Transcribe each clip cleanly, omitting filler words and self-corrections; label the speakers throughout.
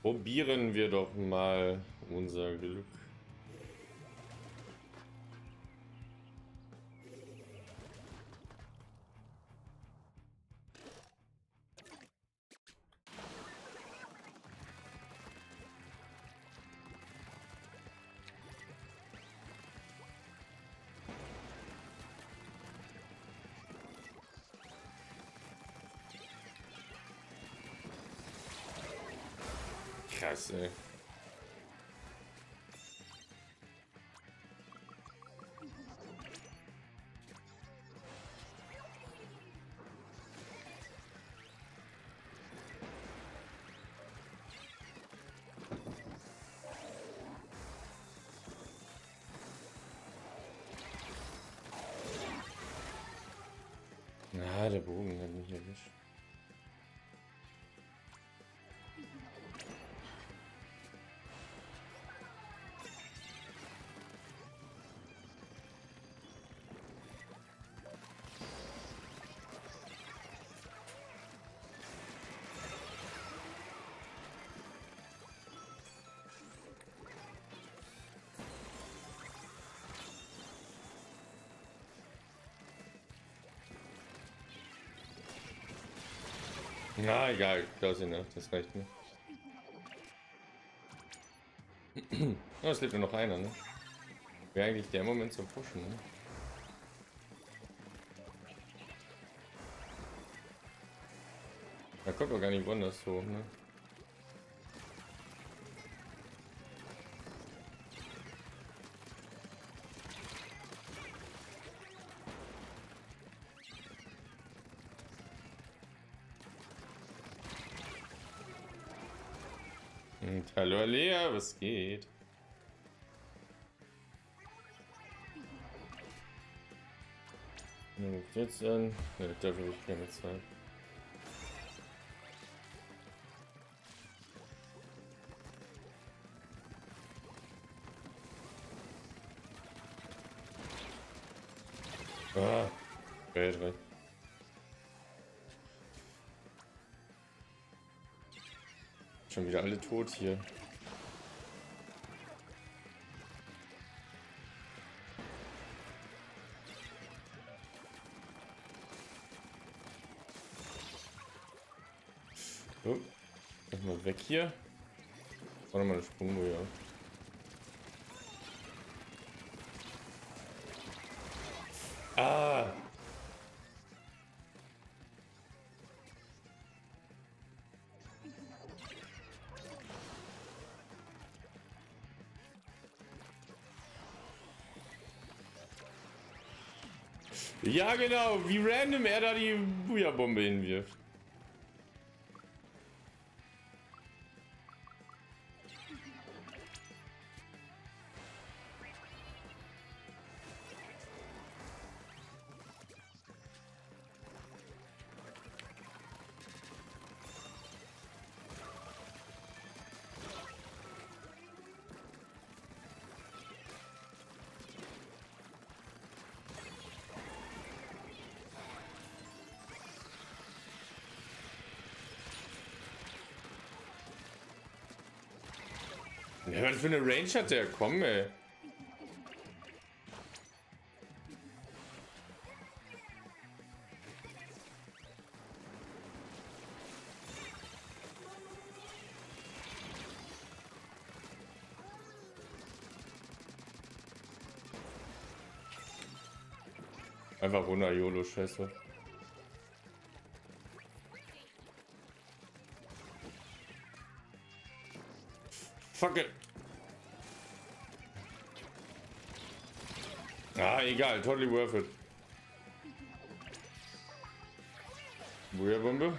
Speaker 1: Probieren wir doch mal unser Glück. Krass, ey. Na, der Bogen hat mich erwischt. Na, egal, Klaus, das reicht mir. Oh, es lebt nur noch einer, ne? Wäre eigentlich der Moment zum Pushen, ne? Da kommt doch gar nicht woanders hoch, ne? Und hallo Alea, was geht? Ruft jetzt an. Ne, dafür habe ich keine Zeit. Ah, Weltreich. Schon wieder alle tot hier. So, erstmal weg hier. War nochmal eine Sprungboje. Ah! Ja, genau, wie random er da die Booyah-Bombe hinwirft. Ja, was für eine Range hat der? Komm, ey. Einfach runter, YOLO, scheiße. Fuck it. Ah, egal, totally worth it. Booyah-Bombe.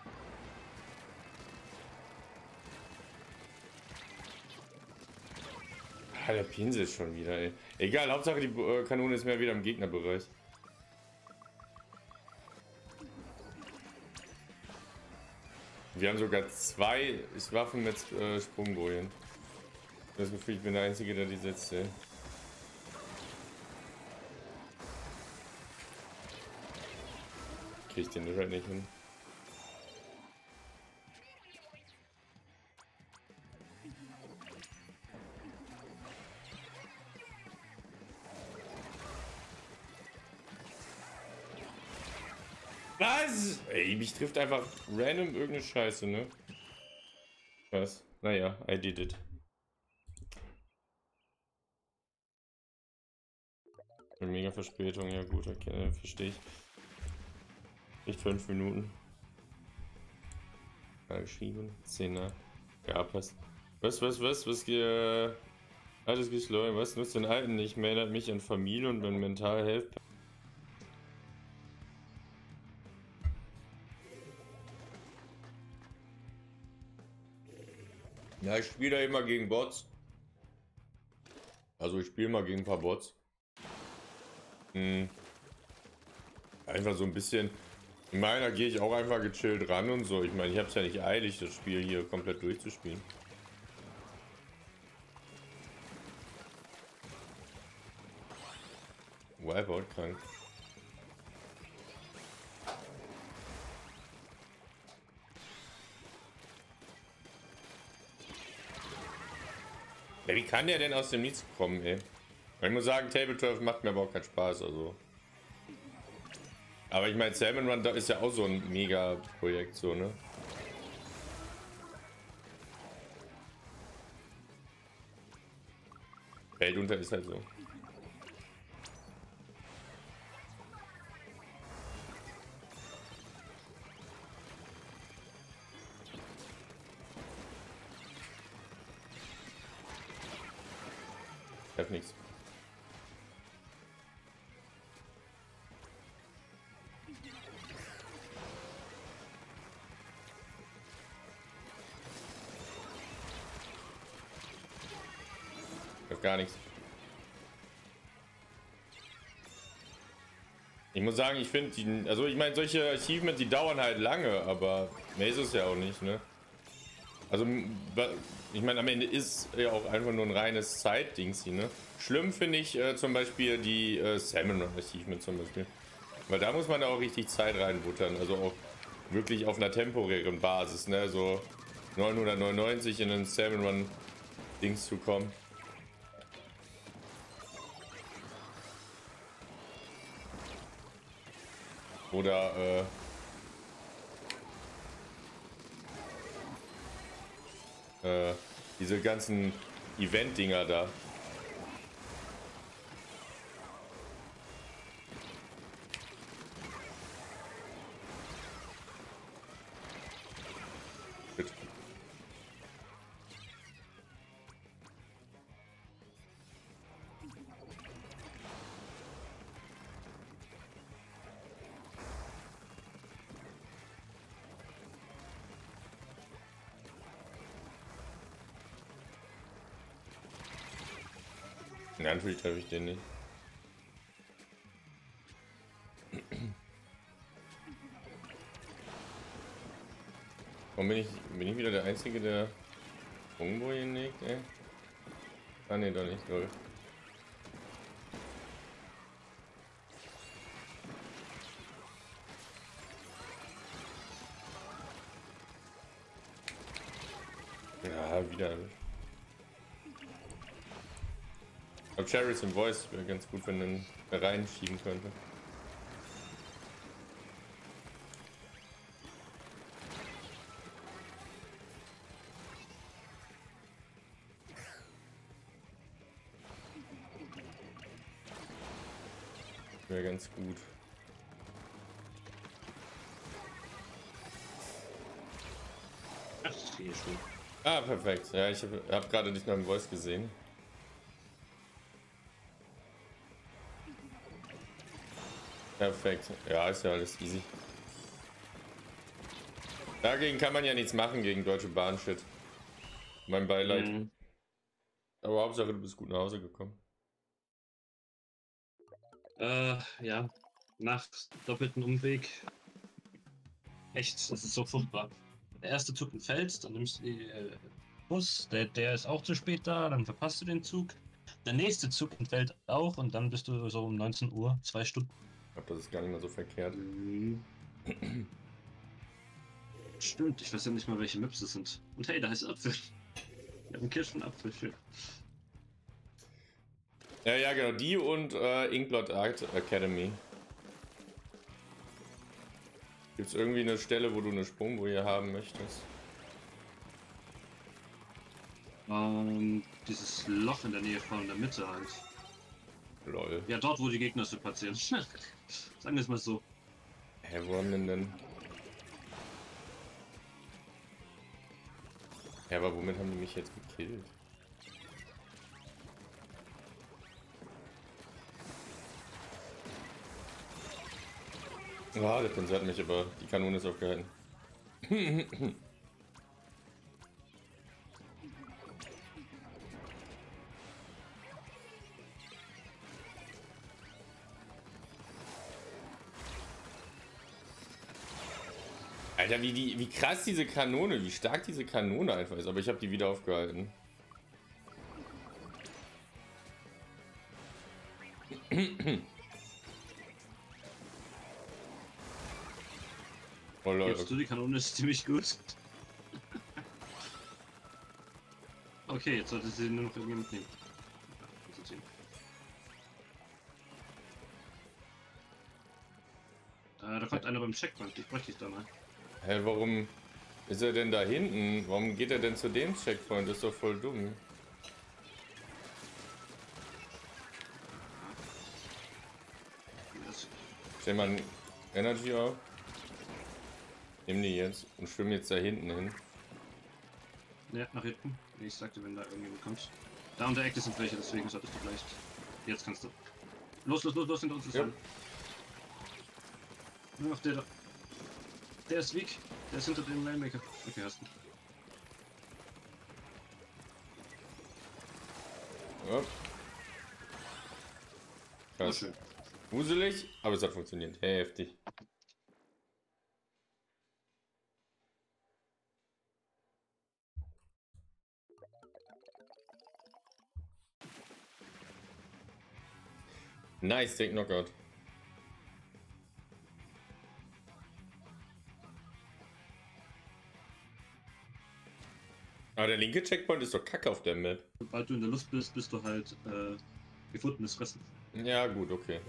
Speaker 1: Ah, der pinselt schon wieder, ey. Egal, Hauptsache die Kanone ist mehr wieder im Gegnerbereich. Wir haben sogar zwei Waffen mit Sprungbojen. Das Gefühl, ich bin der Einzige, der die setzt, ey. Krieg ich den halt nicht hin. Was? Ey, mich trifft einfach random irgendeine Scheiße, ne? Was? Naja, I did it. Mega Verspätung, ja gut, okay, verstehe ich. Nicht 5 Minuten. Schieben, 10er. Ja, passt. Was, alles geschleudert, was nutzt den Alten nicht? Mehr erinnert mich an Familie und an Mental Health. Ja, ich spiele da immer gegen Bots. Also ich spiele mal gegen ein paar Bots. Einfach so ein bisschen. In meiner gehe ich auch einfach gechillt ran und so. Ich meine, ich habe es ja nicht eilig, das Spiel hier komplett durchzuspielen. Wipeout krank. Ja, wie kann der denn aus dem Nichts kommen, ey? Ich muss sagen, Tabletop macht mir aber auch keinen Spaß, also. Aber ich meine, Salmon Run, da ist ja auch so ein Mega-Projekt, so, ne? Weltunter ist halt so. Ich hab nichts. Ich hab gar nichts. Ich muss sagen, ich finde die, also ich meine, solche Achievements, die dauern halt lange, aber mehr ist es ja auch nicht, ne? Also, ich meine, am Ende ist ja auch einfach nur ein reines Zeitdings hier, ne? Schlimm finde ich zum Beispiel die Salmon Run Achievement zum Beispiel. Weil da muss man auch richtig Zeit reinbuttern, also auch wirklich auf einer temporären Basis, ne? So 999 in einen Salmon Run Dings zu kommen. Oder diese ganzen Event-Dinger da. Shit. Ja, natürlich treffe ich den nicht. Warum bin ich wieder der Einzige, der Sprungbojen legt, ey? Ah ne, doch nicht, lol. Ja, wieder. Ich glaube, Cherries im Voice wäre ganz gut, wenn man reinschieben könnte. Wäre ganz gut.
Speaker 2: Ach, hier schon.
Speaker 1: Ah, perfekt. Ja, ich hab gerade nicht mehr im Voice gesehen. Perfekt. Ja, ist ja alles easy. Dagegen kann man ja nichts machen, gegen Deutsche Bahn, shit. Mein Beileid.
Speaker 2: Mhm.
Speaker 1: Aber Hauptsache, du bist gut nach Hause gekommen.
Speaker 2: Ja, nach doppelten Umweg. Echt, das ist so furchtbar. Der erste Zug entfällt, dann nimmst du den Bus, der ist auch zu spät da, dann verpasst du den Zug. Der nächste Zug entfällt auch und dann bist du so um 19 Uhr, 2 Stunden.
Speaker 1: Ich glaube, das ist gar nicht mehr so verkehrt.
Speaker 2: Mhm. Stimmt, ich weiß ja nicht mal, welche Maps das sind. Und hey, da ist Apfel. Wir haben Kirschenapfel. Schön.
Speaker 1: Ja, genau, die und Inkblot Art Academy. Gibt es irgendwie eine Stelle, wo du eine Sprungbrücke haben möchtest?
Speaker 2: Dieses Loch in der Nähe von der Mitte halt.
Speaker 1: Lol.
Speaker 2: Ja, dort, wo die Gegner so platzieren. Sagen wir es mal so.
Speaker 1: Hä, wo haben denn? Ja, aber womit haben die mich jetzt gekillt? Ah, der Pinsel hat mich, aber die Kanone ist aufgehalten. Alter, wie krass diese Kanone, wie stark diese Kanone einfach ist, aber ich habe die wieder aufgehalten. Oh Leute.
Speaker 2: Gibst du, die Kanone ist ziemlich gut. Okay, jetzt sollte sie nur noch irgendwie mitnehmen. Da kommt einer beim Checkpoint, ich bräuchte dich da mal.
Speaker 1: Hä, warum ist er denn da hinten? Warum geht er denn zu dem Checkpoint? Das ist doch voll dumm. Stell mal ein Energy auf. Nimm die jetzt und schwimm jetzt da hinten hin.
Speaker 2: Ja, nach hinten. Ich sagte, wenn da irgendjemand kommt. Da um der Ecke sind welche, deswegen solltest du vielleicht. Jetzt kannst du. Los, hinter uns ist
Speaker 1: Ja.
Speaker 2: einer. Nur noch der da. Der ist weak. Der ist hinter dem Rainmaker. Okay, hast du.
Speaker 1: Ja.
Speaker 2: Oh,
Speaker 1: Krass.
Speaker 2: schön.
Speaker 1: Wuselig, aber es hat funktioniert. Heftig. Nice, take Knockout. Aber der linke Checkpoint ist doch kacke auf der Map.
Speaker 2: Sobald du in der Luft bist, bist du halt gefundenes Fressen.
Speaker 1: Ja, gut, okay.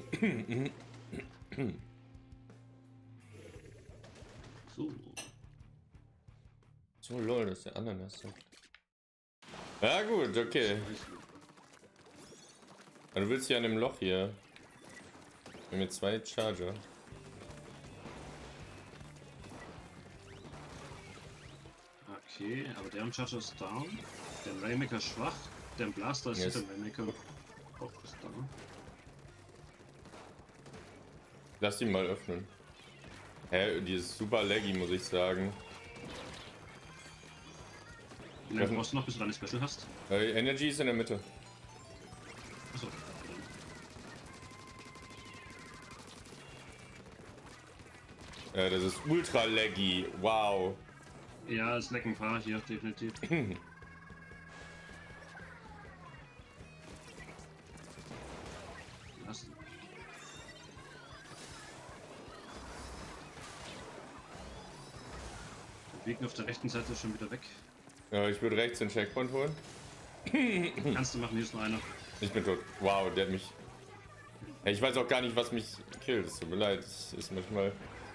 Speaker 2: So.
Speaker 1: So, lol, das ist der Ananas. Ja, gut, okay. Aber du willst ja an dem Loch hier. Wir haben jetzt 2 Charger.
Speaker 2: Okay, aber der Charger ist down. Der Rainmaker ist schwach. Der Blaster ist
Speaker 1: Yes.
Speaker 2: hinter dem Rainmaker. Auch ist down.
Speaker 1: Lass ihn mal öffnen. Hä, die ist super laggy, muss ich sagen.
Speaker 2: Wie lange brauchst du noch, bis du deine Special hast?
Speaker 1: Energy ist in der Mitte.
Speaker 2: Achso.
Speaker 1: Das ist ultra laggy. Wow.
Speaker 2: Ja, es lecken ein paar hier, definitiv. Lass. Der Weg auf der rechten Seite ist schon wieder weg.
Speaker 1: Ich würde rechts den Checkpoint holen.
Speaker 2: Kannst du machen, hier ist nur einer.
Speaker 1: Ich bin tot. Wow, der hat mich. Hey, ich weiß auch gar nicht, was mich killt. Es tut mir leid. Es ist manchmal.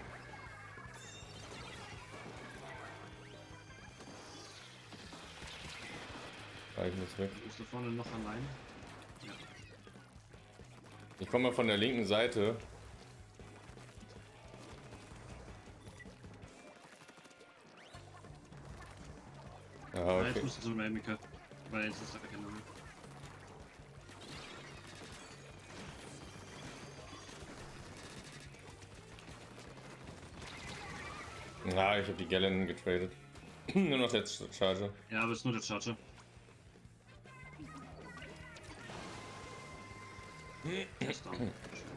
Speaker 1: Ich muss weg.
Speaker 2: Ist da vorne noch allein? Ja.
Speaker 1: Ich komme mal von der linken Seite. Ah,
Speaker 2: Ja,
Speaker 1: okay.
Speaker 2: jetzt musst du zum Rainmaker, weil jetzt ist da keiner mehr.
Speaker 1: Ah, ich habe die Gallon getradet. Nur noch der Charger.
Speaker 2: Ja, aber es ist nur der Charger. Der ist down.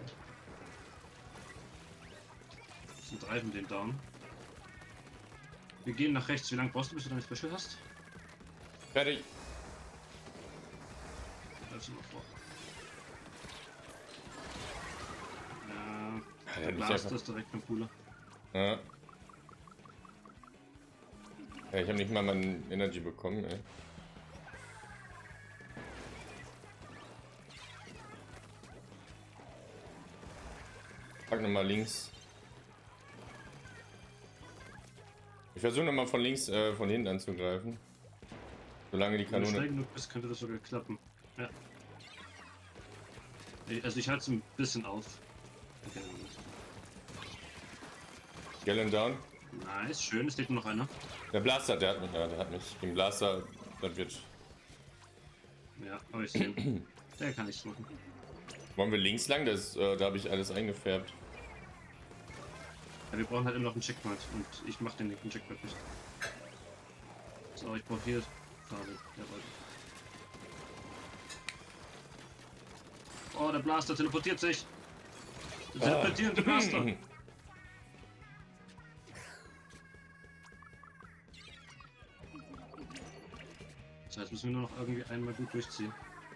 Speaker 2: Das sind 3 von den down. Wir gehen nach rechts. Wie lange brauchst du, bis du deine Special hast?
Speaker 1: Fertig.
Speaker 2: Also noch vor.
Speaker 1: Ja,
Speaker 2: Der
Speaker 1: nicht
Speaker 2: Blaster
Speaker 1: einfach-
Speaker 2: ist direkt beim Cooler.
Speaker 1: Ja. Ja, ich habe nicht mal meinen Energy bekommen, ey. Pack nochmal links. Ich versuche nochmal von links, von hinten anzugreifen. Solange die
Speaker 2: Wenn du
Speaker 1: Kanone...
Speaker 2: schnell genug bist, könnte das sogar klappen. Ja. Also ich halte es ein bisschen auf. Okay,
Speaker 1: Gallon down.
Speaker 2: nice, schön, es lebt nur noch einer.
Speaker 1: Der Blaster, der hat mich, ja, der hat mich. Den Blaster, das wird...
Speaker 2: Ja, aber ich sehe ihn. Der kann nichts machen.
Speaker 1: Wollen wir links lang? Das, da habe ich alles eingefärbt.
Speaker 2: Ja, wir brauchen halt immer noch einen Checkpoint und ich mache den linken Checkpoint nicht. So, ich brauche hier gerade. Oh, der Blaster teleportiert sich. Der teleportierende Blaster. So, jetzt müssen wir nur noch irgendwie einmal gut durchziehen.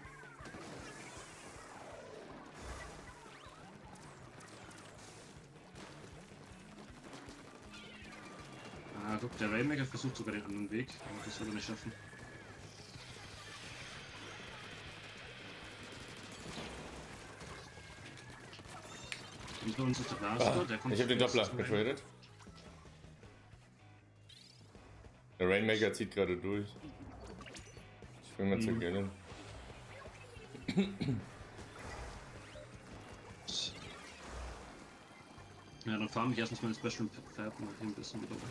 Speaker 2: Ah, guck, der Rainmaker versucht sogar den anderen Weg, aber das wird er nicht schaffen. Hinter uns ist der Blaster, der kommt.
Speaker 1: Ich habe den Doppler getradet. Der Rainmaker zieht gerade durch. Ich will mal zu Gallon.
Speaker 2: Ja, dann farm ich erstens meine Special Fab mal hier ein bisschen wieder.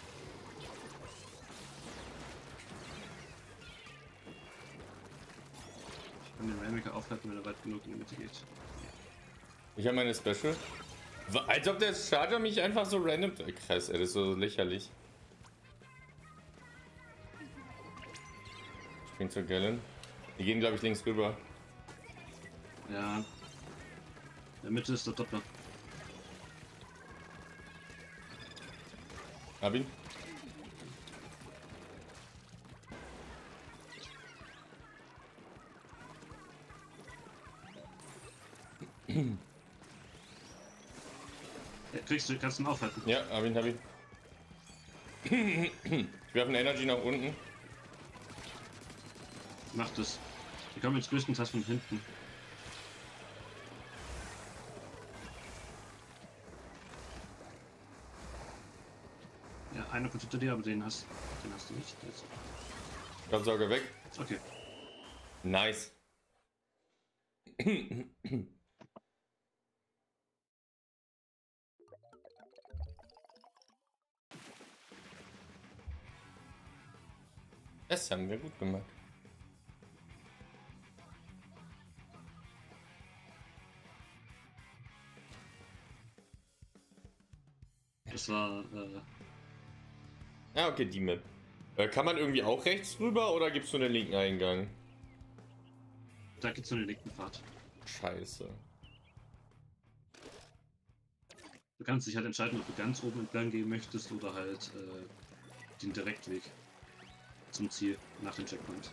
Speaker 2: Ich kann den Rainmaker aufhalten, wenn er weit genug in die Mitte geht.
Speaker 1: Ich habe meine Special. Als ob der Charger mich einfach so random... Krass, ey, das ist so lächerlich. Ich bin zu Gallon. Die gehen, glaube ich, links rüber.
Speaker 2: Ja. In der Mitte ist der Doppler.
Speaker 1: Hab ihn.
Speaker 2: Ja, kriegst du, kannst du ihn aufhalten.
Speaker 1: Ja, hab ihn, hab ihn. Ich werfe eine Energy nach unten.
Speaker 2: Mach das. Die kommen jetzt größtenteils von hinten. Ja, einer kommt hinter dir, aber den hast du nicht. Jetzt.
Speaker 1: Staubsauger weg.
Speaker 2: Okay.
Speaker 1: Nice. Das haben wir gut gemacht.
Speaker 2: Das war.
Speaker 1: Ah, okay, die Map. Kann man irgendwie auch rechts rüber oder gibt's nur den linken Eingang?
Speaker 2: Da gibt's nur den linken Pfad.
Speaker 1: Scheiße.
Speaker 2: Du kannst dich halt entscheiden, ob du ganz oben entlang gehen möchtest oder halt den Direktweg zum Ziel nach dem Checkpoint.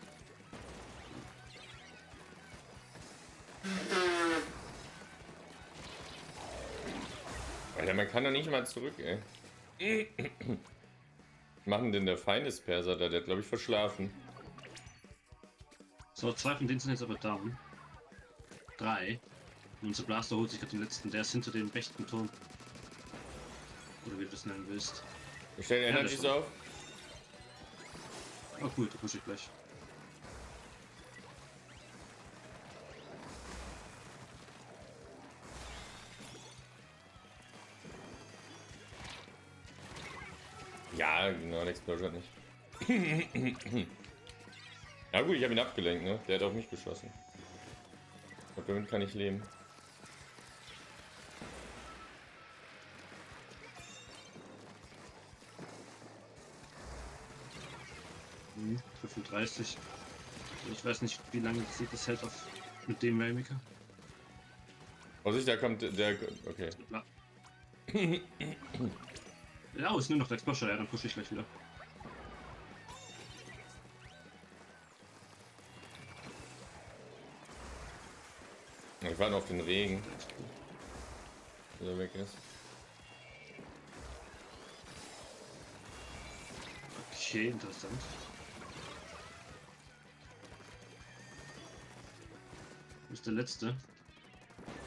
Speaker 1: Alter, man kann doch nicht mal zurück, ey. Was machen denn der Feindesperser da? Der hat, glaube ich, verschlafen.
Speaker 2: So, 2 von denen sind jetzt aber down. 3. Und unser Blaster holt sich gerade den letzten. Der ist hinter dem rechten Turm. Oder wie du das nennen willst.
Speaker 1: Ich stelle
Speaker 2: Ja,
Speaker 1: Energies
Speaker 2: das
Speaker 1: auf.
Speaker 2: Oh cool, da push ich gleich.
Speaker 1: Ja, genau, der Explosion hat nicht. Ja gut, ich habe ihn abgelenkt, ne? Der hat auf mich geschossen. Und damit kann ich leben.
Speaker 2: Mhm, 35. Ich weiß nicht, wie lange sieht das hält auf mit dem Rainmaker.
Speaker 1: Vorsicht, da kommt der... Okay.
Speaker 2: Ja. Ja, ist nur noch der Explosion, ja, dann pushe ich gleich wieder.
Speaker 1: Ich warte auf den Regen, bis er weg ist.
Speaker 2: Okay, interessant. Du bist der Letzte.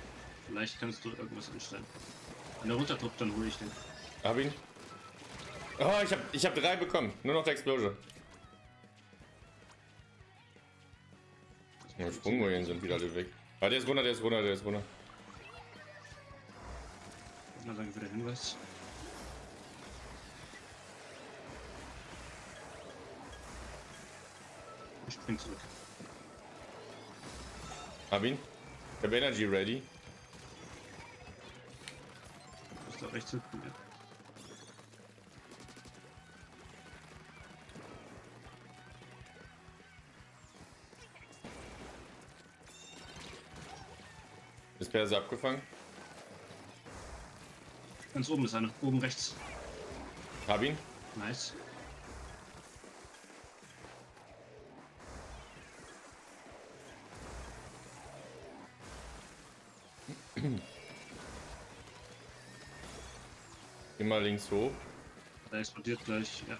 Speaker 2: Vielleicht kannst du irgendwas anstellen. Wenn er runterdrückt, dann hole ich den.
Speaker 1: Hab ihn. Oh, ich hab 3 bekommen. Nur noch der Explosion. Ja, Sprungmulien sind wieder alle weg. Ah, der ist runter, der ist runter, der ist runter.
Speaker 2: Na, danke für den Hinweis. Ich spring zurück.
Speaker 1: Hab ihn. Ich hab Energy ready.
Speaker 2: Ist da rechts hinten? Ja.
Speaker 1: Ist Perse abgefangen.
Speaker 2: Ganz oben ist einer. Oben rechts.
Speaker 1: Hab ihn.
Speaker 2: Nice.
Speaker 1: Geh mal links hoch.
Speaker 2: Der explodiert gleich. Ja.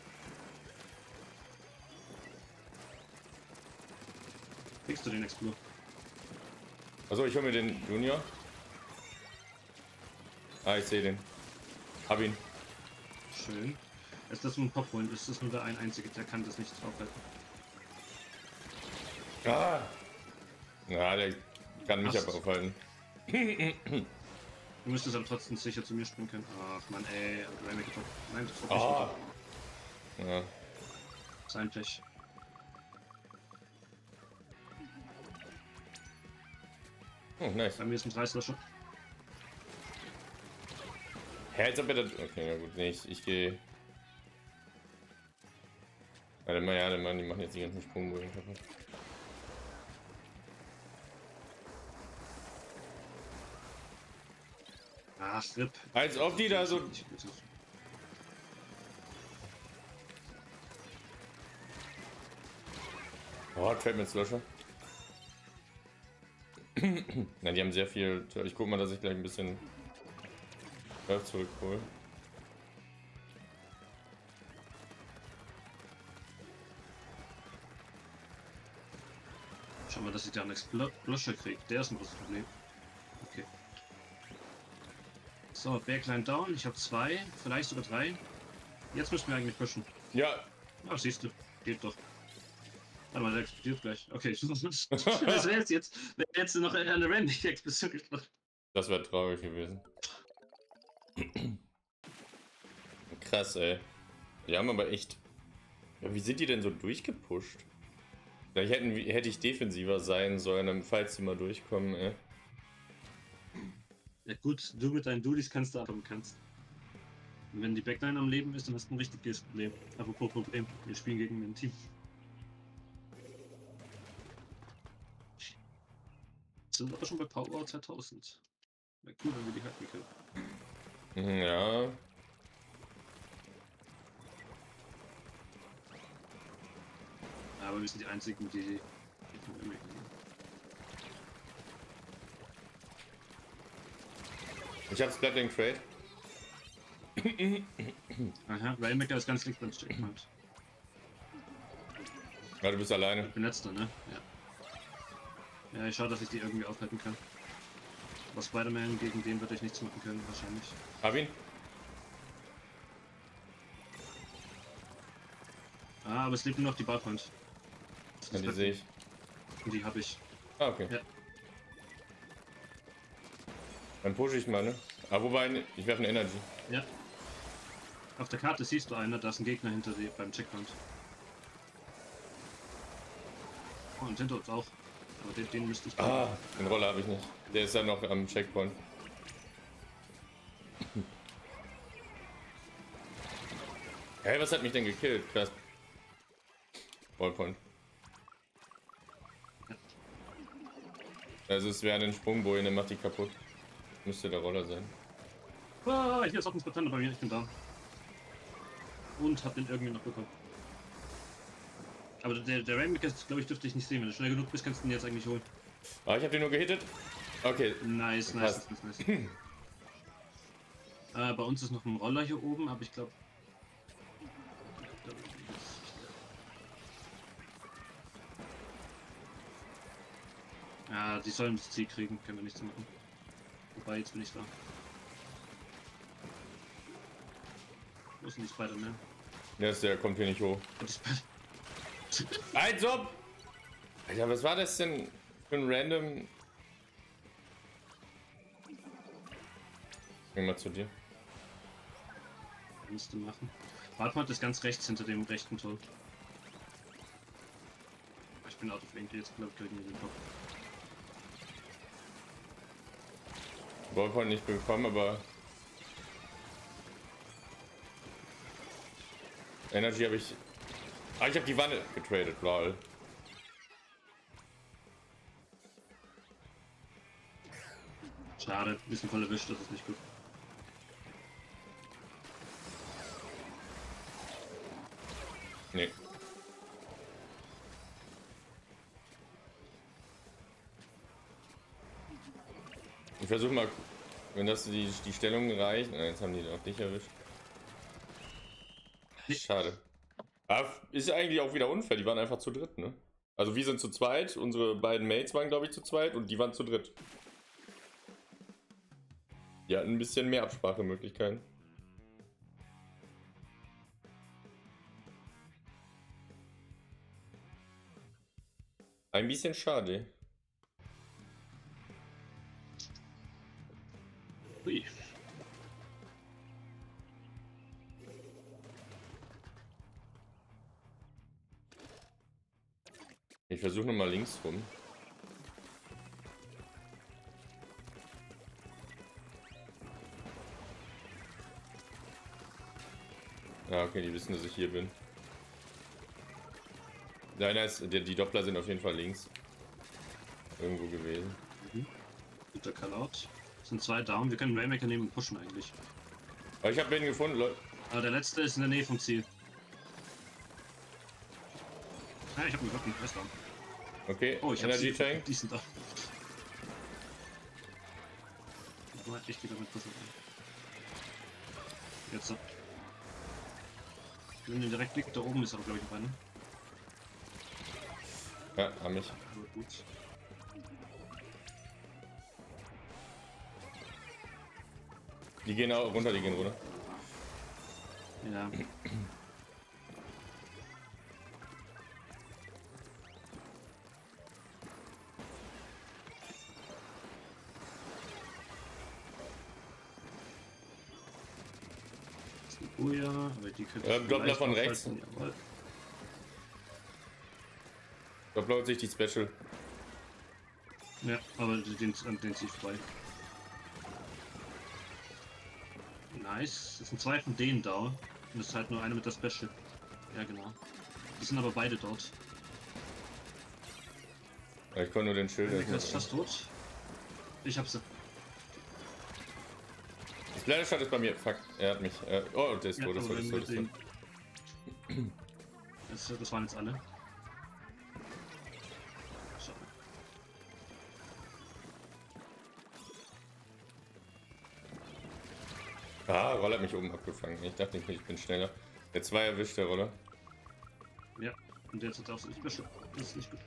Speaker 2: Kriegst du den Explode?
Speaker 1: Achso, ich hol mir den Junior. Ah, ich sehe den. Hab ihn.
Speaker 2: Schön. Ist das ein Poppoint? Ist das nur der einzige, der kann das nicht draufhalten?
Speaker 1: Ah! Ja, der kann mich
Speaker 2: Ast.
Speaker 1: aber aufhalten.
Speaker 2: Du müsstest aber trotzdem sicher zu mir springen können. Ach man, ey. Nein, das war
Speaker 1: Ah!
Speaker 2: nicht.
Speaker 1: Ja.
Speaker 2: Sein Pech.
Speaker 1: Oh, nice.
Speaker 2: Bei mir ist ein Reißlöscher.
Speaker 1: Hä, jetzt hab ich das. Okay, ja gut. Nee, ich gehe. Warte mal, ja, Mann, die machen jetzt die ganzen Sprungbogen kaputt.
Speaker 2: Ach, RIP.
Speaker 1: Als ob die da so. Oh, Treadmills Löscher. Na, die haben sehr viel. Ich guck mal, dass ich gleich ein bisschen zurückhole.
Speaker 2: Schau mal, dass ich da einen Explosher kriege. Der ist ein großes Problem. Okay. So, Berglein down. Ich habe 2, vielleicht sogar 3. Jetzt müssen wir eigentlich pushen.
Speaker 1: Ja.
Speaker 2: Ah, siehst du. Geht doch. Warte mal, der explodiert gleich. Okay, was wäre jetzt? Wenn jetzt noch eine random Explosion gemacht.
Speaker 1: Das wäre traurig gewesen. Krass, ey. Die haben aber echt. Ja, wie sind die denn so durchgepusht? Vielleicht hätte ich defensiver sein sollen, falls die mal durchkommen, ey.
Speaker 2: Ja gut, du mit deinen Dudies kannst du abkommen kannst. Und wenn die Backline am Leben ist, dann hast du ein richtiges Problem. Apropos Problem, wir spielen gegen ein Team. Sind aber schon bei Power 2000. Wäre cool, wenn wir die halten können.
Speaker 1: Ja.
Speaker 2: Aber wir sind die einzigen, die.
Speaker 1: Ich hab Splatling Trade.
Speaker 2: Aha, Rainmaker ist ganz links beim Checkpoint.
Speaker 1: Ja, du bist alleine.
Speaker 2: Ich bin letzter, ne? Ja. Ja, ich schau, dass ich die irgendwie aufhalten kann. Aber Spider-Man, gegen den würde ich nichts machen können, wahrscheinlich.
Speaker 1: Hab ihn.
Speaker 2: Ah, aber es lebt nur noch die Barpoint.
Speaker 1: Ja, die sehe ich.
Speaker 2: Und die habe ich.
Speaker 1: Ah, okay.
Speaker 2: Ja.
Speaker 1: Dann pushe ich mal, ne? Aber wobei, ich werfe eine Energy.
Speaker 2: Ja. Auf der Karte siehst du einer, da ist ein Gegner hinter dir beim Checkpoint. Oh, und hinter uns auch. Aber den müsste ich.
Speaker 1: Ah, den Roller habe ich nicht. Der ist ja noch am Checkpoint. Hey, was hat mich denn gekillt? Krass. Wallpoint. Also es wäre ein Sprungbojen, der macht die kaputt. Müsste der Roller sein.
Speaker 2: Ah, hier ist auch ein Spartaner bei mir, ich bin da. Und hab den irgendwie noch bekommen. Aber der Rainmaker, glaube ich, dürfte ich nicht sehen. Wenn du schnell genug bist, kannst du ihn jetzt eigentlich holen.
Speaker 1: Ah, ich habe den nur gehittet. Okay.
Speaker 2: Nice, nice, nice, nice. Bei uns ist noch ein Roller hier oben, aber ich glaube. Ja, die sollen das Ziel kriegen, können wir nichts machen. Wobei, jetzt bin ich da. sind die Spider-Man?
Speaker 1: Der kommt hier nicht hoch. Als ob! Alter, was war das denn für ein random... Geh mal zu dir.
Speaker 2: Musst du machen. Wartmod ist ganz rechts hinter dem rechten Tor. Ich bin out of link, jetzt glaube ich gegen den Kopf.
Speaker 1: Ballpoint nicht bekommen, aber... Energy habe ich... Ah, ich habe die Wanne getradet, lol.
Speaker 2: Schade, ein bisschen voll erwischt, das ist nicht gut.
Speaker 1: Nee. Ich versuche mal, wenn das die Stellung reicht. Nein, jetzt haben die auch dich erwischt. Schade. Aber ist eigentlich auch wieder unfair, die waren einfach zu dritt, ne? Also wir sind zu zweit, unsere beiden Mates waren glaube ich zu zweit und die waren zu dritt. Die hatten ein bisschen mehr Absprachemöglichkeiten. Ein bisschen schade.
Speaker 2: Ui.
Speaker 1: Ich versuche nochmal links rum. Ah, okay, die wissen, dass ich hier bin. Deiner ist, die Doppler sind auf jeden Fall links. Irgendwo gewesen.
Speaker 2: Mhm. Guter Callout. Es sind 2 down, wir können Rainmaker nehmen und pushen eigentlich.
Speaker 1: Aber ich habe wen gefunden, Leute.
Speaker 2: Aber der letzte ist in der Nähe vom Ziel. Ja, ich hab ihn getroffen, er ist down.
Speaker 1: Okay,
Speaker 2: Oh, ich hab
Speaker 1: Energy Tank.
Speaker 2: Die sind da. Ich gehe damit pushen. Jetzt so. Wenn den direkt liegt, da oben ist aber glaube ich noch einer.
Speaker 1: Ja, haben mich.
Speaker 2: Aber gut.
Speaker 1: Die gehen auch runter, die gehen runter.
Speaker 2: Ja. Oh ja, aber die können.
Speaker 1: Doppler von rechts.
Speaker 2: Jawohl.
Speaker 1: Doppler holt sich die Special.
Speaker 2: Ja, aber den ziehe ich vorbei. Nice. Das sind 2 von denen da. Und das ist halt nur eine mit der Special. Ja, genau. Die sind aber beide dort.
Speaker 1: Ich konnte nur den Schild.
Speaker 2: Der ist fast tot. Ich hab sie.
Speaker 1: Splash Shot ist bei mir. Fuck, er hat mich. Oh, der ist
Speaker 2: Ja,
Speaker 1: tot, das
Speaker 2: aber
Speaker 1: ist
Speaker 2: wenn
Speaker 1: tot.
Speaker 2: wir das waren jetzt alle. Schade.
Speaker 1: Ah, Roller hat mich oben abgefangen. Ich dachte, ich bin schneller. Der 2 erwischt, der Roller.
Speaker 2: Ja, und jetzt hat er auch nicht Special. Das ist nicht gut.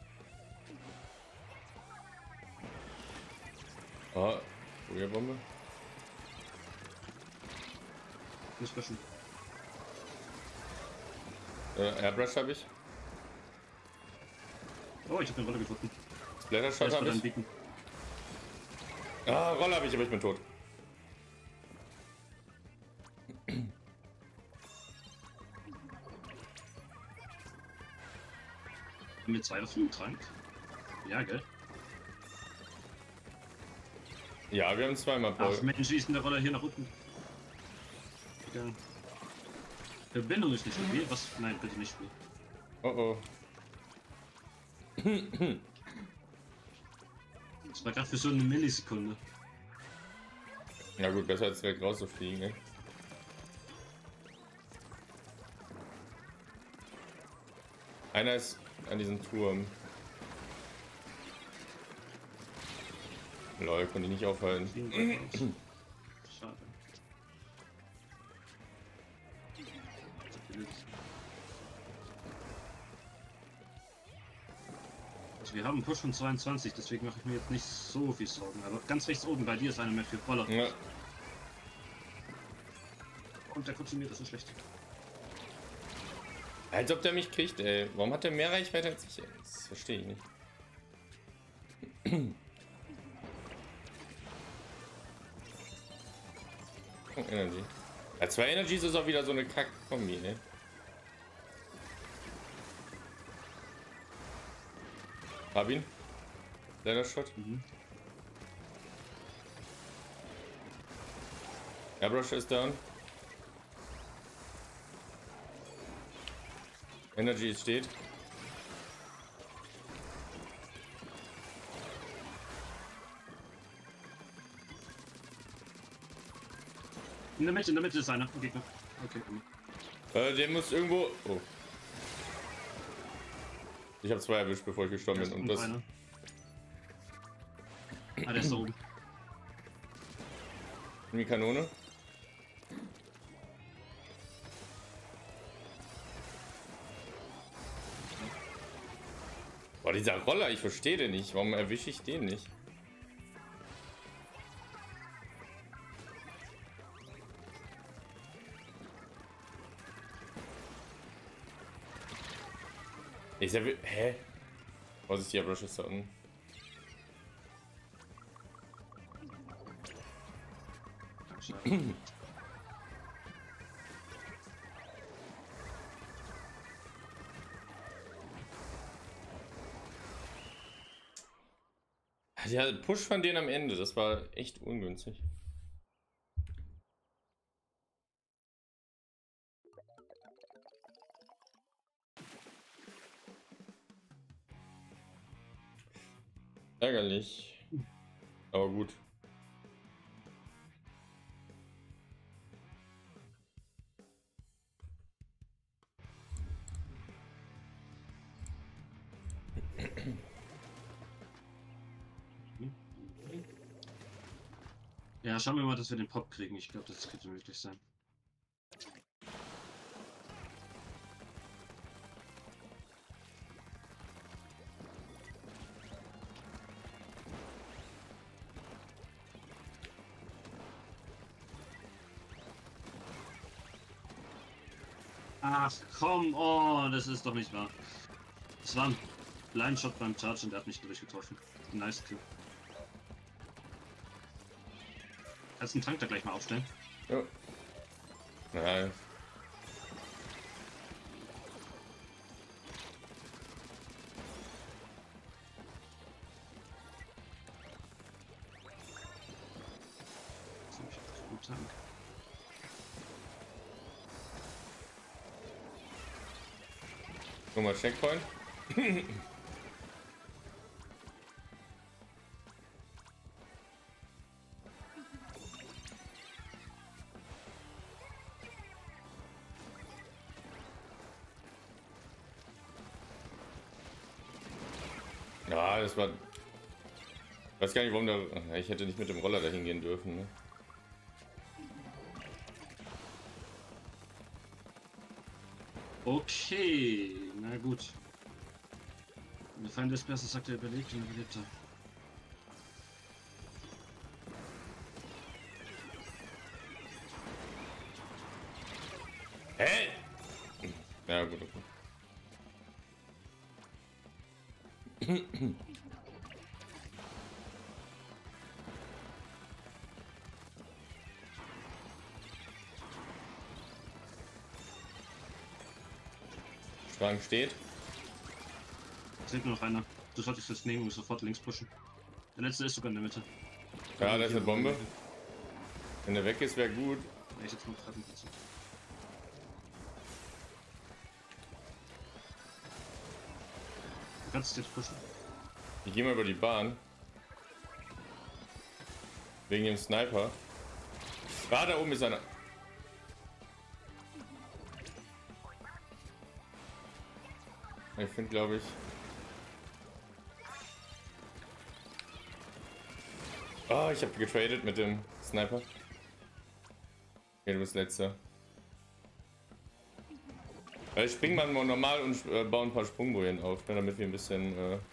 Speaker 1: Ah, Feuerbombe.
Speaker 2: Nicht Special.
Speaker 1: Airbrush habe ich.
Speaker 2: Oh, ich hab eine Rolle gefunden.
Speaker 1: Splatter Shot habe ich.
Speaker 2: Bieten.
Speaker 1: Ah, Roller habe ich, aber ich bin tot.
Speaker 2: Haben wir 2 Waffen im Trank? Ja, gell?
Speaker 1: Ja, wir haben zweimal
Speaker 2: Ach
Speaker 1: Paul.
Speaker 2: Mensch, wie ist denn der Roller hier nach unten gegangen? Verbindung ist nicht stabil. Was? Nein, bitte nicht spielen.
Speaker 1: Oh oh.
Speaker 2: Das war gerade für so eine Millisekunde.
Speaker 1: Ja gut, besser als direkt rauszufliegen, ne? Einer ist an diesem Turm. Lol, konnte ich nicht aufhalten.
Speaker 2: Schade. Also wir haben einen Push von 22, deswegen mache ich mir jetzt nicht so viel Sorgen. Aber ganz rechts oben bei dir ist einer mehr für Roller.
Speaker 1: Ja.
Speaker 2: Und der konsumiert, das ist schlecht.
Speaker 1: Als ob der mich kriegt, ey. Warum hat der mehr Reichweite als ich? Das verstehe ich nicht. Energy. Ja, 2 Energies ist auch wieder so eine Kack-Kombi, ne? Hab ihn. Kleiner Shot. Airbrush ist down. Energy steht.
Speaker 2: In der Mitte ist einer, ein Gegner. Okay.
Speaker 1: Der muss irgendwo. Oh. Ich habe 2 erwischt, bevor ich gestorben bin. Und das.
Speaker 2: Einer. Ah, der ist da oben.
Speaker 1: In die Kanone. Boah, dieser Roller, ich verstehe den nicht. Warum erwische ich den nicht? Ich sag, hä? Vorsicht, die Airbrush ist da unten. Der Push von denen am Ende, das war echt ungünstig. Ärgerlich. Aber gut.
Speaker 2: Ja, schauen wir mal, dass wir den Pop kriegen. Ich glaube, das könnte möglich sein. Ach, komm, oh, das ist doch nicht wahr. Das war ein Blind Shot beim Charge und der hat mich durchgetroffen. Nice Kill. Kannst du den Tank da gleich mal aufstellen?
Speaker 1: Ja. Nein.
Speaker 2: Tank.
Speaker 1: Guck mal, Checkpoint. Ja, das war. Ich weiß gar nicht, warum der. Ich hätte nicht mit dem Roller dahin gehen dürfen. Ne?
Speaker 2: Okay, na gut. Der Feind ist besser, sagt er, überlebt und überlebt er.
Speaker 1: Hä? Ja, gut, okay. Schrank steht.
Speaker 2: Es fehlt nur noch einer. Du solltest das nehmen und sofort links pushen. Der letzte ist sogar in der Mitte.
Speaker 1: Ja, da ist eine Bombe. Wenn der weg ist, wäre gut.
Speaker 2: Ja, ich jetzt noch Treppen. Du kannst es jetzt pushen.
Speaker 1: Ich gehe mal über die Bahn. Wegen dem Sniper. Ah, da oben ist einer. Ich finde, glaube ich. Oh, ich habe getradet mit dem Sniper. Okay, du bist letzter. Ich spring mal normal und baue ein paar Sprungbojen auf, ne, damit wir ein bisschen.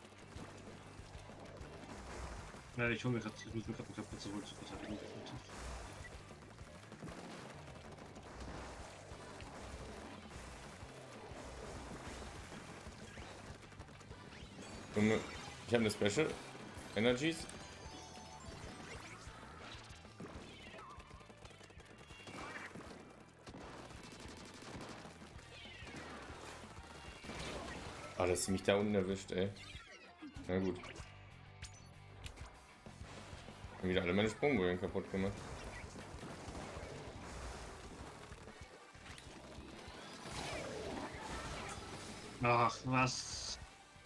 Speaker 2: Ja, ich hole mir gerade, ich muss mir gerade einen Körper zurück zur Verteidigung.
Speaker 1: Und ich habe eine Special Energies. Ah, dass sie mich da unten erwischt, ey. Na gut. Haben wieder alle meine Sprungbogen kaputt gemacht.
Speaker 2: Ach, was?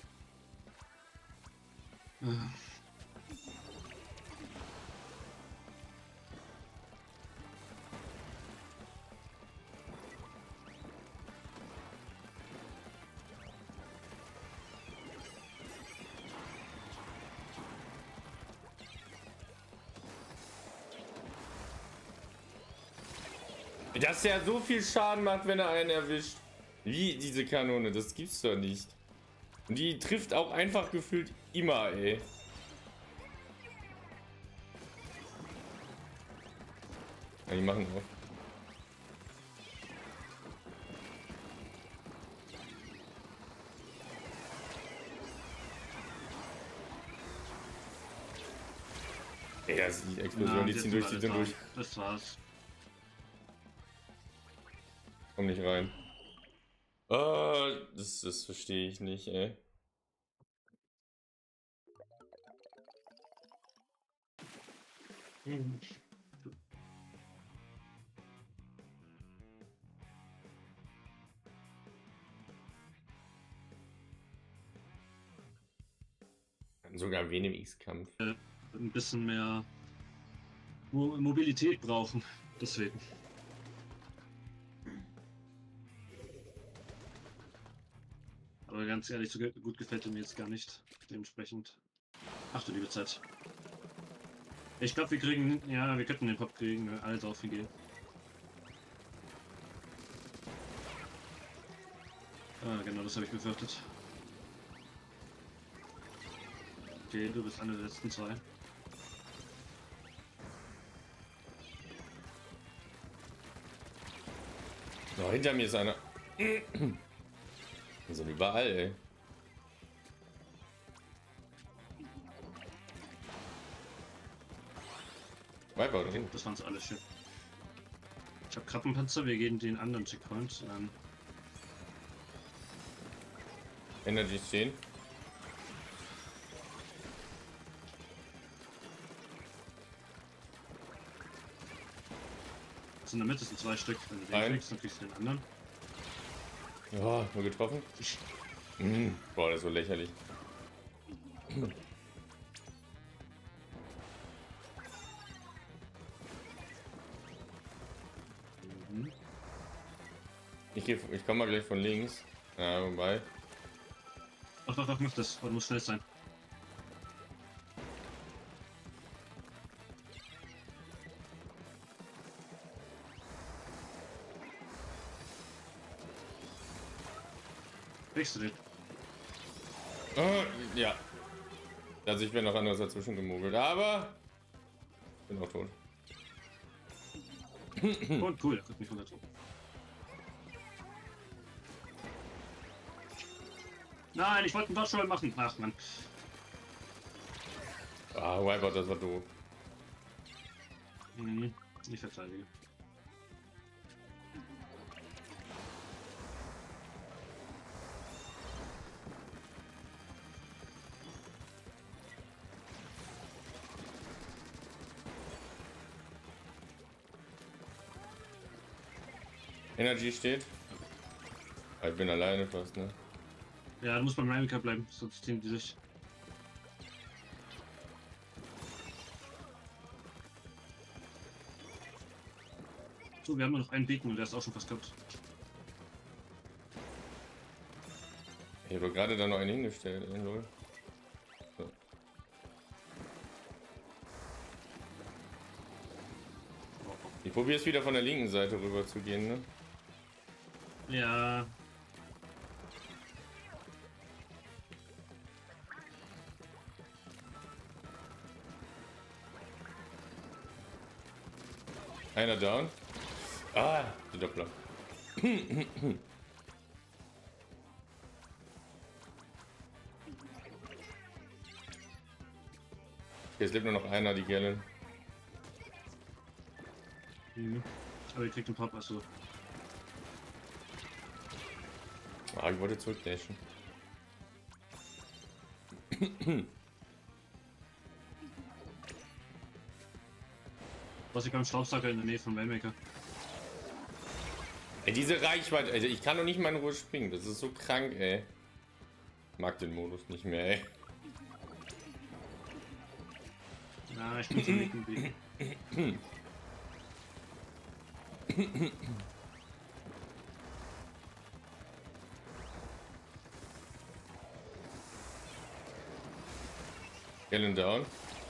Speaker 1: Dass er so viel Schaden macht, wenn er einen erwischt. Wie diese Kanone, das gibt's doch nicht. Und die trifft auch einfach gefühlt immer, ey. Ja, die machen auch. Ey, das ist die Explosion, die ziehen durch, die sind durch.
Speaker 2: Das war's.
Speaker 1: Komm nicht rein. Das verstehe ich nicht, ey. Sogar wen im X-Kampf.
Speaker 2: Ein bisschen mehr Mobilität brauchen. Deswegen. Aber ganz ehrlich, so gut gefällt er mir jetzt gar nicht. Dementsprechend. Ach du liebe Zeit. Ich glaube, wir kriegen. Ja, wir könnten den Pop kriegen. Alles auf ihn gehen. Ah, genau, das habe ich befürchtet. Okay, du bist einer der letzten zwei.
Speaker 1: Oh, hinter mir ist einer. Die sind überall, ey. Viper, oder?
Speaker 2: Das waren's alles schön. Ich habe Krabbenpanzer, wir gehen den anderen Checkpoint.
Speaker 1: Energy 10.
Speaker 2: In der Mitte sind zwei Stück. Wenn du den kriegst, dann kriegst du den anderen.
Speaker 1: Ja, nur getroffen. Boah, das ist so lächerlich. Ich komme mal gleich von links. Ja, wobei.
Speaker 2: Ach, mach das. Du musst schnell sein. Kriegst du den?
Speaker 1: Ja. Also ich bin noch anders dazwischen gemogelt, aber bin auch tot.
Speaker 2: Und cool, er kriegt mich 100 tot. Nein, ich wollte einen Dodge Roll machen. Ach man.
Speaker 1: Ah, Wipeout, das war doof.
Speaker 2: Ich verteidige.
Speaker 1: Energy steht. Ich bin alleine fast, ne?
Speaker 2: Ja, du musst beim Rhymica bleiben, sonst ziehen die sich. So, wir haben nur noch einen Beacon und der ist auch schon fast kaputt.
Speaker 1: Ich habe gerade da noch einen hingestellt, lol. So. Ich probiere es wieder von der linken Seite rüber zu gehen, ne?
Speaker 2: Ja.
Speaker 1: Einer down. Ah, die Doppler. Okay, es lebt nur noch einer, die Gellen.
Speaker 2: Mhm. Aber ihr kriegt den Pop, achso.
Speaker 1: Ah, ich wollte zurückdashen.
Speaker 2: Was ich beim Staubsauger in der Nähe von Waymaker.
Speaker 1: Ey, diese Reichweite, also ich kann doch nicht mal in Ruhe springen, das ist so krank, ey. Mag den Modus nicht mehr, ey.
Speaker 2: Ja, ich bin so nicht im Weg.
Speaker 1: Gellen down.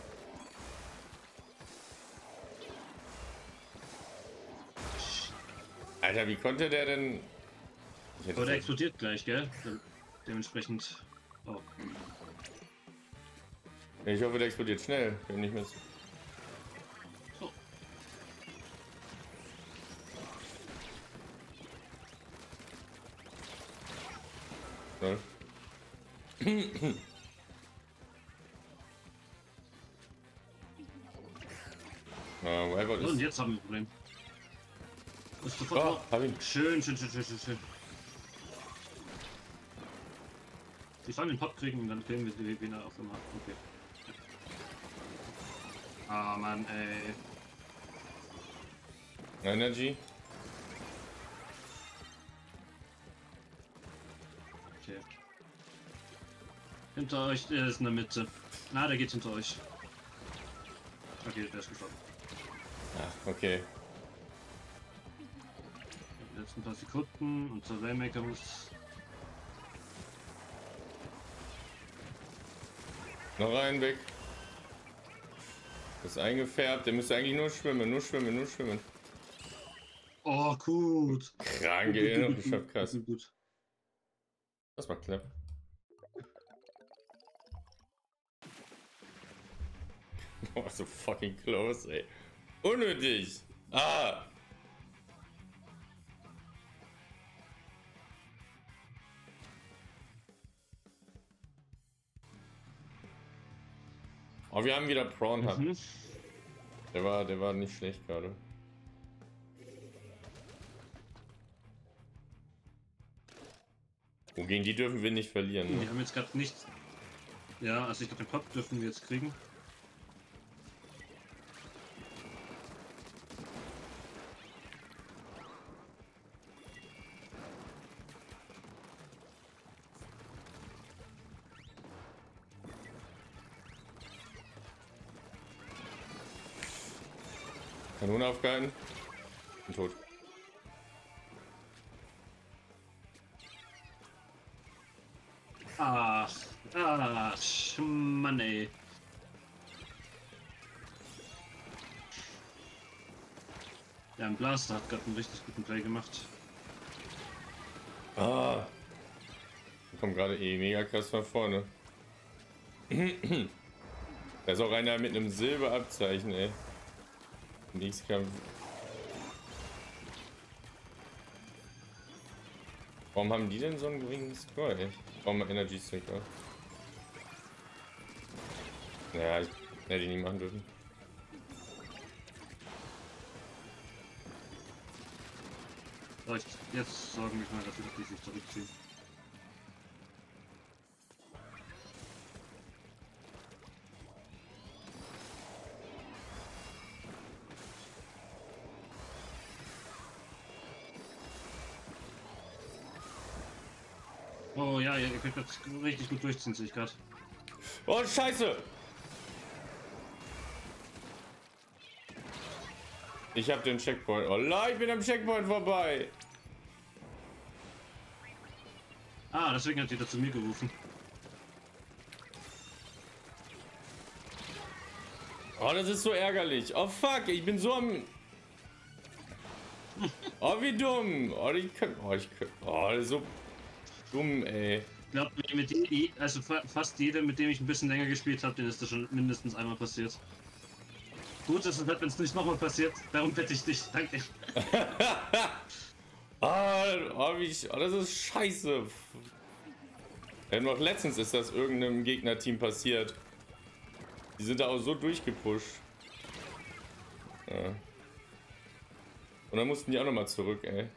Speaker 1: Alter, wie konnte der denn...
Speaker 2: Aber der explodiert gleich, gell? Dementsprechend... Oh.
Speaker 1: Ich hoffe, der explodiert schnell, wenn nicht mehr so.
Speaker 2: So.
Speaker 1: Toll. Wildbot
Speaker 2: So, und
Speaker 1: ist...
Speaker 2: jetzt haben wir ein Problem. Ist sofort
Speaker 1: Oh,
Speaker 2: noch.
Speaker 1: hab ihn.
Speaker 2: Schön. Die sollen den Pop kriegen und dann killen wir die wieder auf immer. Okay. Ah, Mann, ey.
Speaker 1: Energy.
Speaker 2: Okay. Hinter euch, der ist in der Mitte. Na, der geht hinter euch. Okay, der ist gestorben.
Speaker 1: Ach, okay.
Speaker 2: Die letzten paar Sekunden. Unser Waymaker muss.
Speaker 1: Noch einen weg. Das ist eingefärbt. Der müsste eigentlich nur schwimmen.
Speaker 2: Oh, gut.
Speaker 1: Krank, ey, noch geschafft, krass.
Speaker 2: Gut.
Speaker 1: Das war knapp. Boah, so fucking close, ey. Unnötig. Ah. Oh, wir haben wieder Prawn Hub.
Speaker 2: Mhm.
Speaker 1: Der war nicht schlecht gerade. Und gegen die dürfen wir nicht verlieren.
Speaker 2: Wir
Speaker 1: Ne?
Speaker 2: haben jetzt gerade nichts. Ja, also ich glaube, den Pop dürfen wir jetzt kriegen.
Speaker 1: Kanone aufgehalten. Bin tot.
Speaker 2: Ach, Mann, ey. Ja, ein Blaster hat gerade einen richtig guten Play gemacht.
Speaker 1: Ah. Wir kommen gerade eh mega krass nach vorne. Da ist auch einer mit einem Silberabzeichen, ey. Nichts Kampf. Warum haben die denn so einen geringen Score, ey? Warum Energy Stick, ja? Naja, ich hätte die nicht machen dürfen.
Speaker 2: So, jetzt sorgen wir mal dafür, dass die sich zurückziehen. Oh ja, ihr könnt das richtig gut durchziehen, sehe ich gerade.
Speaker 1: Oh, Scheiße! Ich hab den Checkpoint. Oh nein, ich bin am Checkpoint vorbei.
Speaker 2: Ah, deswegen hat jeder zu mir gerufen.
Speaker 1: Oh, das ist so ärgerlich. Oh fuck, ich bin so am... Oh, wie dumm. Oh, das ist so dumm, ey.
Speaker 2: Ich glaube, mit dem, also fast jeder, mit dem ich ein bisschen länger gespielt habe, den ist das schon mindestens einmal passiert. Gut, dass es wenn es nicht nochmal passiert, darum bitte ich dich. Danke.
Speaker 1: Das ist scheiße. Ja, noch letztens ist das irgendeinem Gegnerteam passiert. Die sind da auch so durchgepusht. Ja. Und dann mussten die auch nochmal zurück, ey.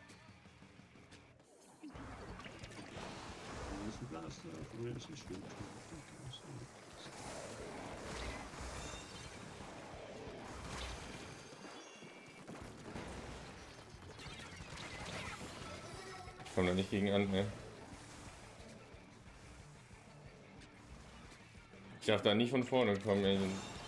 Speaker 1: Ich komm da nicht gegen an, ne? Ich darf da nicht von vorne kommen, ey.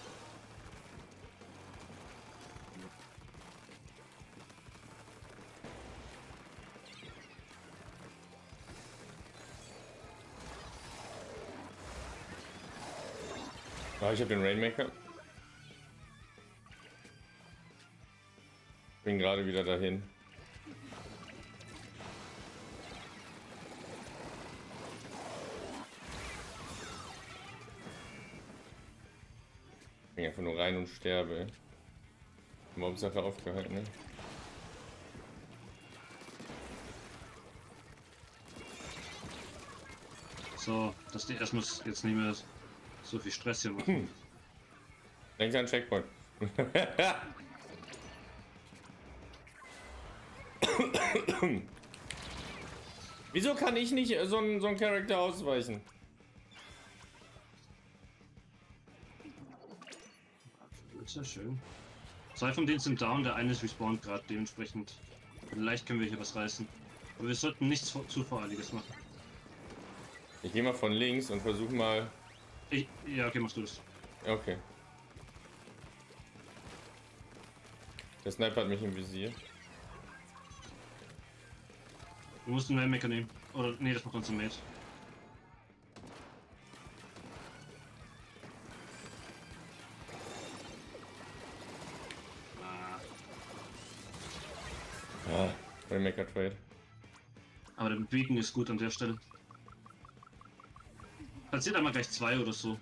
Speaker 1: Ah, ich habe den Rainmaker. Bin gerade wieder dahin. Bin einfach nur rein und sterbe. Mobsache aufgehalten, ne?
Speaker 2: So, dass die erstmal jetzt nicht mehr so viel Stress hier machen.
Speaker 1: Denk an Checkpoint. Wieso kann ich nicht so ein Charakter ausweichen?
Speaker 2: Das ist ja schön. 2 von denen sind down, der eine ist respawned gerade, dementsprechend. Vielleicht können wir hier was reißen. Aber wir sollten nichts zu Voreiliges machen.
Speaker 1: Ich gehe mal von links und versuche mal.
Speaker 2: Ja, okay, machst du das.
Speaker 1: Okay. Der Sniper hat mich im Visier.
Speaker 2: Du musst einen Rainmaker nehmen. Oder, nee, das macht unser Mate.
Speaker 1: Ah, Rainmaker Trade.
Speaker 2: Aber der Beacon ist gut an der Stelle. Passiert einmal gleich 2 oder so.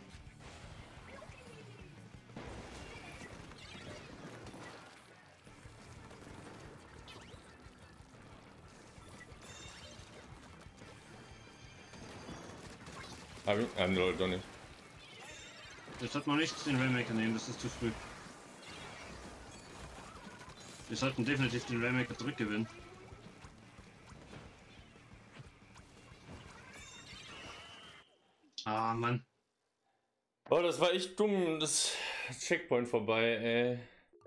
Speaker 1: Hab ich? Ah, no, doch nicht.
Speaker 2: Jetzt sollte man nicht den Rainmaker nehmen, das ist zu früh. Wir sollten definitiv den Rainmaker zurückgewinnen. Ah, Mann.
Speaker 1: Oh, das war echt dumm. Das Checkpoint vorbei, ey.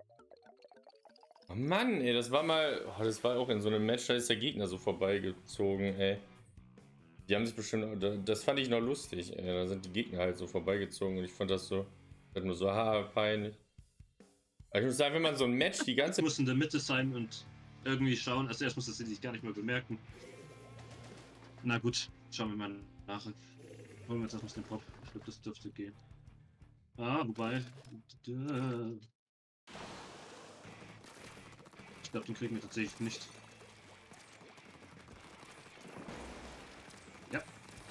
Speaker 1: Oh Mann, ey, das war mal. Oh, das war auch in so einem Match, da ist der Gegner so vorbeigezogen, ey. Die haben sich bestimmt. Das fand ich noch lustig, ey. Da sind die Gegner halt so vorbeigezogen und ich fand das so. Das nur so, peinlich. Aber ich muss sagen, wenn man so ein Match die ganze.
Speaker 2: Muss in der Mitte sein und irgendwie schauen. Also erst muss das sich gar nicht mehr bemerken. Na gut, schauen wir mal nach. Holen wir jetzt erstmal den Pop. Ich glaube, das dürfte gehen. Ah, wobei. Ich glaube, den kriegen wir tatsächlich nicht. Ja.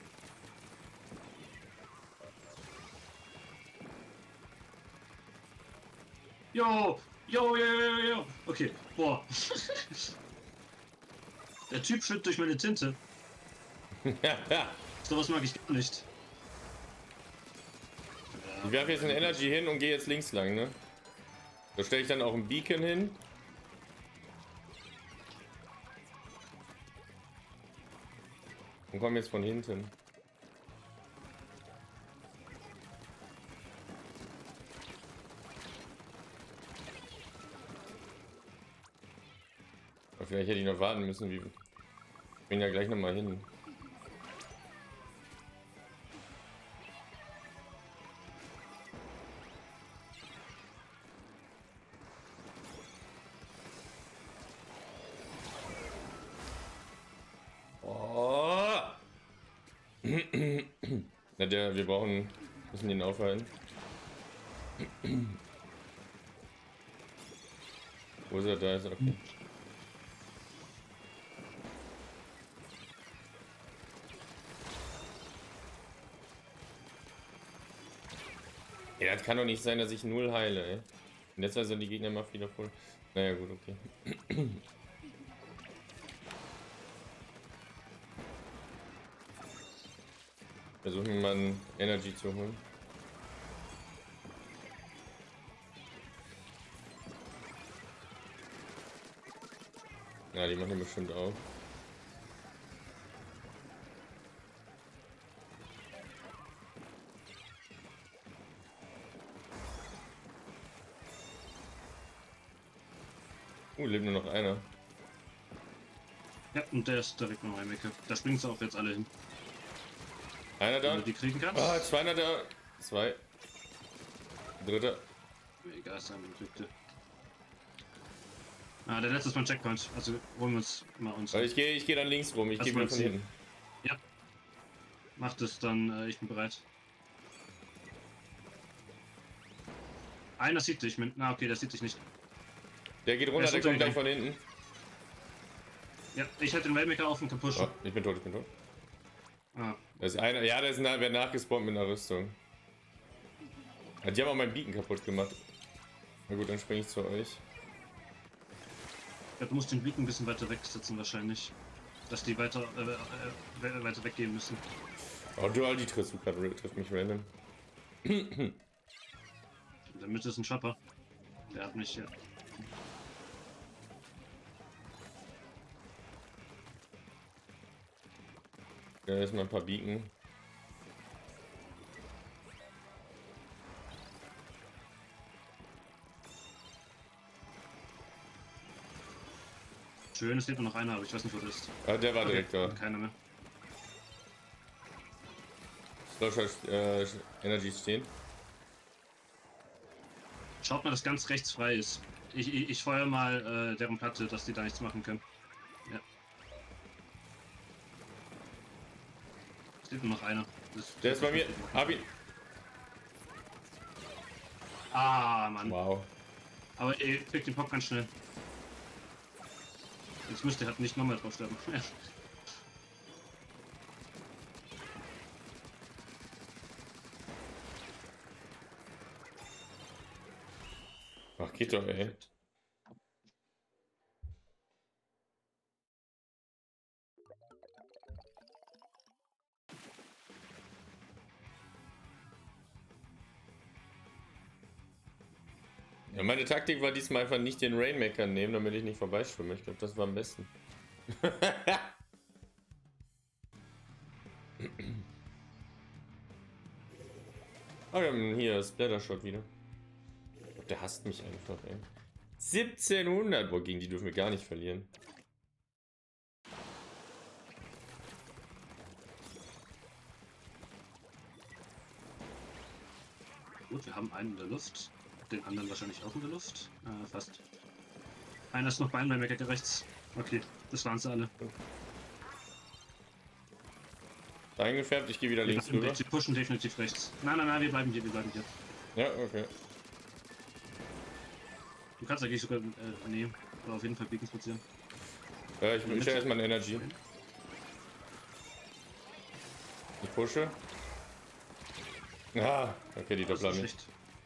Speaker 2: Jo! Jo, jo, jo, jo! Okay, boah. Der Typ schwimmt durch meine Tinte. So was mag ich gar nicht.
Speaker 1: Ich werfe jetzt eine Energy hin und gehe jetzt links lang, ne? Da stelle ich dann auch ein Beacon hin. Und komme jetzt von hinten. Aber vielleicht hätte ich noch warten müssen, wie. Ich bin ja gleich noch mal hin. Ja, wir müssen ihn aufhalten. Wo ist er? Da ist er, okay. Ja, das kann doch nicht sein, dass ich 0 heile, ey. Und jetzt sind die Gegner immer wieder voll. Naja, gut, okay. Versuchen wir mal ein Energy zu holen. Ja, die machen den bestimmt auch. Lebt nur noch einer.
Speaker 2: Ja, und der ist direkt noch ein Ecke. Da springen sie auch jetzt alle hin.
Speaker 1: Einer da.
Speaker 2: Wenn du die kriegen kannst.
Speaker 1: Ah, zweiter da. Zwei. Dritter.
Speaker 2: Egal, ist ein Glückte. Ah, der letzte ist mein Checkpoint. Also holen wir uns mal uns.
Speaker 1: Ich geh dann links rum. Ich
Speaker 2: Das
Speaker 1: gehe wieder
Speaker 2: mein
Speaker 1: von
Speaker 2: Ziel.
Speaker 1: hinten.
Speaker 2: Ja. Macht es dann, ich bin bereit. Einer sieht dich. Na okay, der sieht dich nicht.
Speaker 1: Der geht runter, der kommt gleich von hinten.
Speaker 2: Ja, ich hätte den Waymaker auf und gepusht.
Speaker 1: Oh, ich bin tot, ich bin tot.
Speaker 2: Ah.
Speaker 1: Da ist einer, ja, der ist wer nachgespawnt mit einer Rüstung. Ja, die haben auch meinen Beacon kaputt gemacht. Na gut, dann springe ich zu euch.
Speaker 2: Ja, du musst den Beacon ein bisschen weiter wegsetzen wahrscheinlich. Dass die weiter weggehen müssen.
Speaker 1: Oh, Dual, die trifft mich random.
Speaker 2: In der Mitte ist ein Chopper. Der hat mich ja.
Speaker 1: Da ist mal ein paar Beacon.
Speaker 2: Schön, es lebt nur noch einer, aber ich weiß nicht, wo der ist.
Speaker 1: Ah, der war direkt da.
Speaker 2: Keiner mehr.
Speaker 1: Energy stehen.
Speaker 2: Schaut mal, dass ganz rechts frei ist. Ich feuer mal deren Platte, dass die da nichts machen können. Ja. Es lebt nur noch einer.
Speaker 1: Der ist bei mir. Hab ihn.
Speaker 2: Ah, Mann.
Speaker 1: Wow.
Speaker 2: Aber ihr kriegt den Pop ganz schnell. Jetzt müsst ihr halt nicht nochmal drauf sterben.
Speaker 1: Ach, geht doch, ey. Ja, meine Taktik war diesmal einfach nicht den Rainmaker nehmen, damit ich nicht vorbeischwimme. Ich glaube, das war am besten. Oh, wir haben hier Splattershot wieder. Der hasst mich einfach, ey. 1700! Boah, gegen die dürfen wir gar nicht verlieren.
Speaker 2: Gut, wir haben einen in der Luft. Den anderen wahrscheinlich auch in der Luft. Fast. Einer ist noch bei einem Mecker rechts. Okay, das waren sie alle.
Speaker 1: Eingefärbt, ich gehe wieder links rüber.
Speaker 2: Sie pushen definitiv rechts. Nein, nein, nein, wir bleiben hier, wir bleiben hier.
Speaker 1: Ja, okay.
Speaker 2: Du kannst eigentlich sogar nehmen. Oder auf jeden Fall Beacons platzieren.
Speaker 1: Ja, ich stelle erstmal eine Energy. Ich pushe. Ah, okay, die Doppler nicht.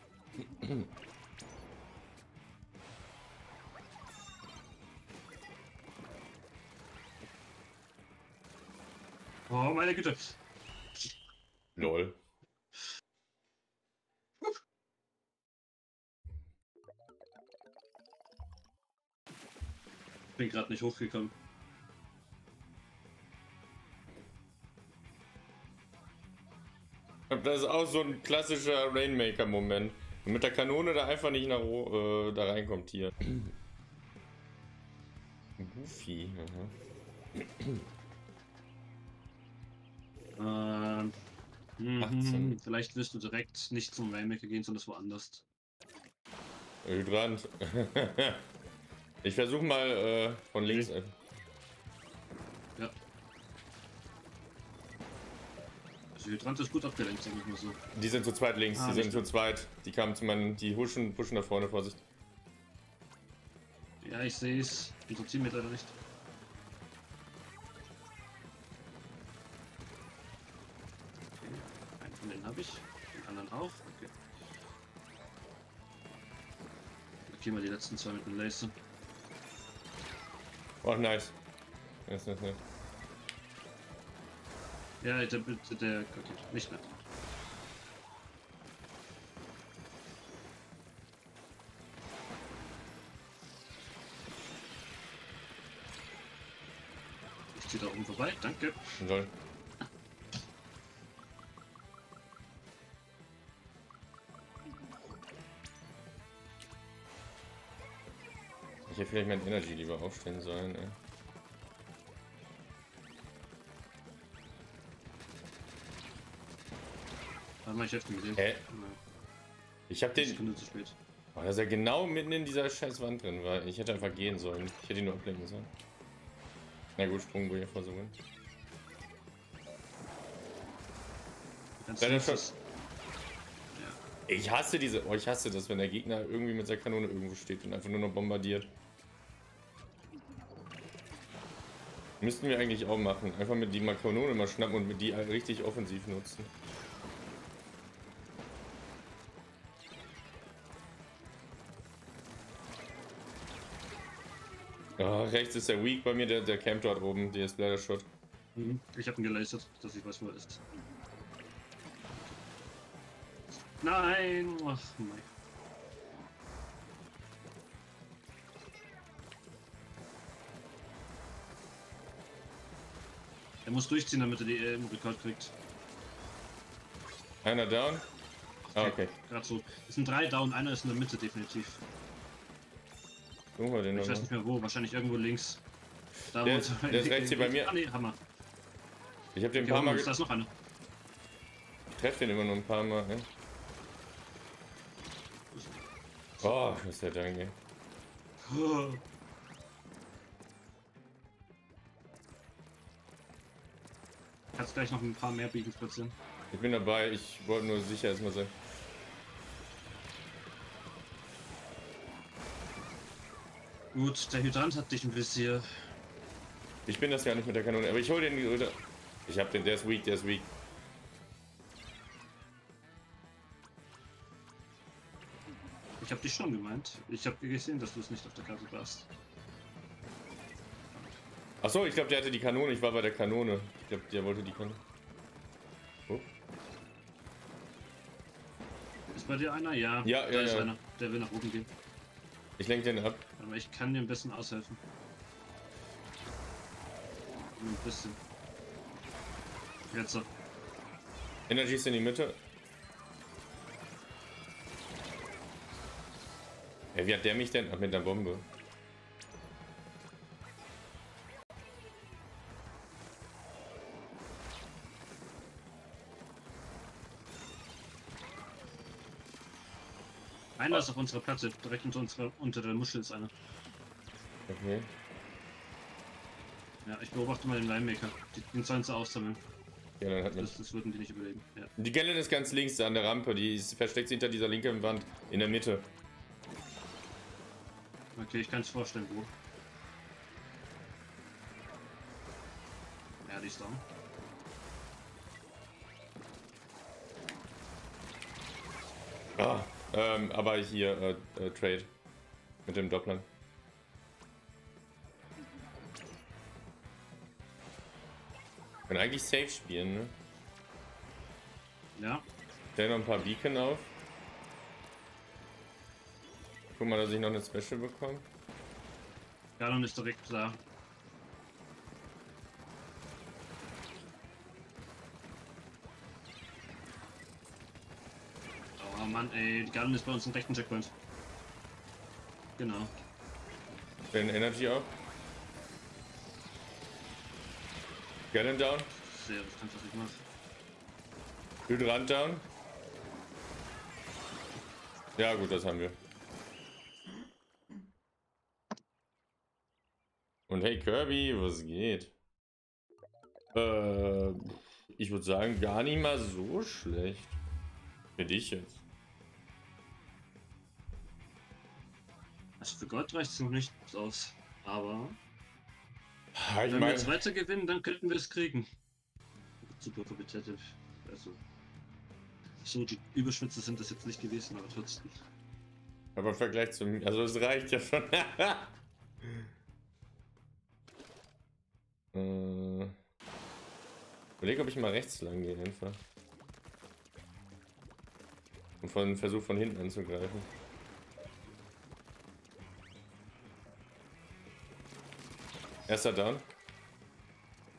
Speaker 2: Oh, meine Güte.
Speaker 1: Lol.
Speaker 2: Bin gerade nicht hochgekommen.
Speaker 1: Das ist auch so ein klassischer Rainmaker-Moment. Mit der Kanone da einfach nicht nach da reinkommt hier. Goofy.
Speaker 2: Vielleicht wirst du direkt nicht zum Rainmaker gehen, sondern woanders.
Speaker 1: Hydrant. Ich versuche mal von links.
Speaker 2: Ja. Also Hydrant ist gut abgelenkt, sag ich mal so.
Speaker 1: Die sind zu zweit links, die sind zu zweit. Die kamen zu meinen, die pushen da vorne, Vorsicht.
Speaker 2: Ja, ich sehe es. Unsere Teammates leider nicht. Okay. Einen von denen habe ich, den anderen auch. Okay. Markieren wir die letzten zwei mit dem Laser.
Speaker 1: Oh, nice. Nice.
Speaker 2: Ja, der okay, nicht mehr. ziehe da oben vorbei. Danke.
Speaker 1: Soll. Ich hätte vielleicht mein Energy lieber aufstellen sollen, ey.
Speaker 2: Warte mal, ich helfe dir gesehen.
Speaker 1: Ich hab den.
Speaker 2: Stunde zu spät.
Speaker 1: Oh, dass er genau mitten in dieser scheiß Wand drin war. Ich hätte einfach gehen sollen. Ich hätte ihn nur ablenken sollen. Na gut, Sprungboje versuchen. Ich hasse diese. Oh, ich hasse das, wenn der Gegner irgendwie mit seiner Kanone irgendwo steht und einfach nur noch bombardiert. Müssten wir eigentlich auch machen. Einfach mit die mal Kanone mal schnappen und mit die richtig offensiv nutzen. Oh, rechts ist der Weak bei mir, der campt dort oben, der ist Bladder Shot.
Speaker 2: Ich habe ihn gelasert, dass ich weiß, wo er ist. Nein! Ach nein. Er muss durchziehen, damit er die Rekord kriegt.
Speaker 1: Einer down? Ah, okay.
Speaker 2: Gerade so. Es sind 3 down, einer ist in der Mitte definitiv.
Speaker 1: Suchen wir den
Speaker 2: Ich weiß
Speaker 1: noch.
Speaker 2: nicht mehr wo, wahrscheinlich irgendwo links. Da
Speaker 1: Der ist rechts hier bei mir.
Speaker 2: Ah ne, Hammer.
Speaker 1: Ich hab den ein
Speaker 2: Hier
Speaker 1: paar Mal.
Speaker 2: da ist noch einer.
Speaker 1: Ich treffe den immer nur ein paar Mal, ey. Oh, was ist der Dank, ey.
Speaker 2: Kannst gleich noch ein paar mehr Beacons platzieren.
Speaker 1: Ich bin dabei, ich wollte nur sicher erstmal sein.
Speaker 2: Gut, der Hydrant hat dich ein bisschen.
Speaker 1: Ich bin das ja nicht mit der Kanone, aber ich hol den wieder. Ich hab den, der ist weak, der ist weak.
Speaker 2: Ich hab dich schon gemeint. Ich hab gesehen, dass du es nicht auf der Karte warst.
Speaker 1: Achso, ich glaube, der hatte die Kanone, ich war bei der Kanone. Ich glaube, der wollte die Kanone. Oh.
Speaker 2: Ist bei dir einer? Ja.
Speaker 1: Ja,
Speaker 2: da
Speaker 1: ja,
Speaker 2: ist
Speaker 1: ja.
Speaker 2: einer. Der will nach oben gehen.
Speaker 1: Ich lenke den ab.
Speaker 2: Aber ich kann dir ein bisschen aushelfen. Ein bisschen. Jetzt so.
Speaker 1: Energy ist in die Mitte. Hey, wie hat der mich denn? Ach, mit der Bombe.
Speaker 2: Einer ist auf unserer Platte, direkt unter der Muschel ist einer.
Speaker 1: Okay.
Speaker 2: Ja, ich beobachte mal den Winemaker. Den sollen sie aussammeln.
Speaker 1: Ja, dann hat man.
Speaker 2: Das würden die nicht überleben. Ja.
Speaker 1: Die Gellen ist ganz links an der Rampe, die ist, versteckt sich hinter dieser linken Wand in der Mitte.
Speaker 2: Okay, ich kann es vorstellen, wo. Ja, die ist down.
Speaker 1: Ah, aber hier Trade mit dem Doppler. Können eigentlich safe spielen, ne?
Speaker 2: Ja.
Speaker 1: Stell noch ein paar Beacon auf. Guck mal, dass ich noch eine Special bekomme.
Speaker 2: Ganon ist direkt da. Oh Mann, ey, Ganon ist bei uns im rechten Checkpoint. Genau.
Speaker 1: Stellen Energy auf. Gallon down.
Speaker 2: Sehr riskant, was ich mache.
Speaker 1: Hydrant down. Ja gut, das haben wir. Und hey Kirby, was geht? Ich würde sagen, gar nicht mal so schlecht. Für dich jetzt.
Speaker 2: Also für Gold reicht es noch nicht aus. Aber
Speaker 1: Ich
Speaker 2: wenn wir
Speaker 1: meine,
Speaker 2: jetzt weiter gewinnen, dann könnten wir es kriegen. Super competitive. Also so die Überschwitze sind das jetzt nicht gewesen, aber trotzdem.
Speaker 1: aber im Vergleich zu mir, also es reicht ja schon. Überlege, ob ich mal rechts lang gehe einfach. Und versuche von hinten anzugreifen. Erster down.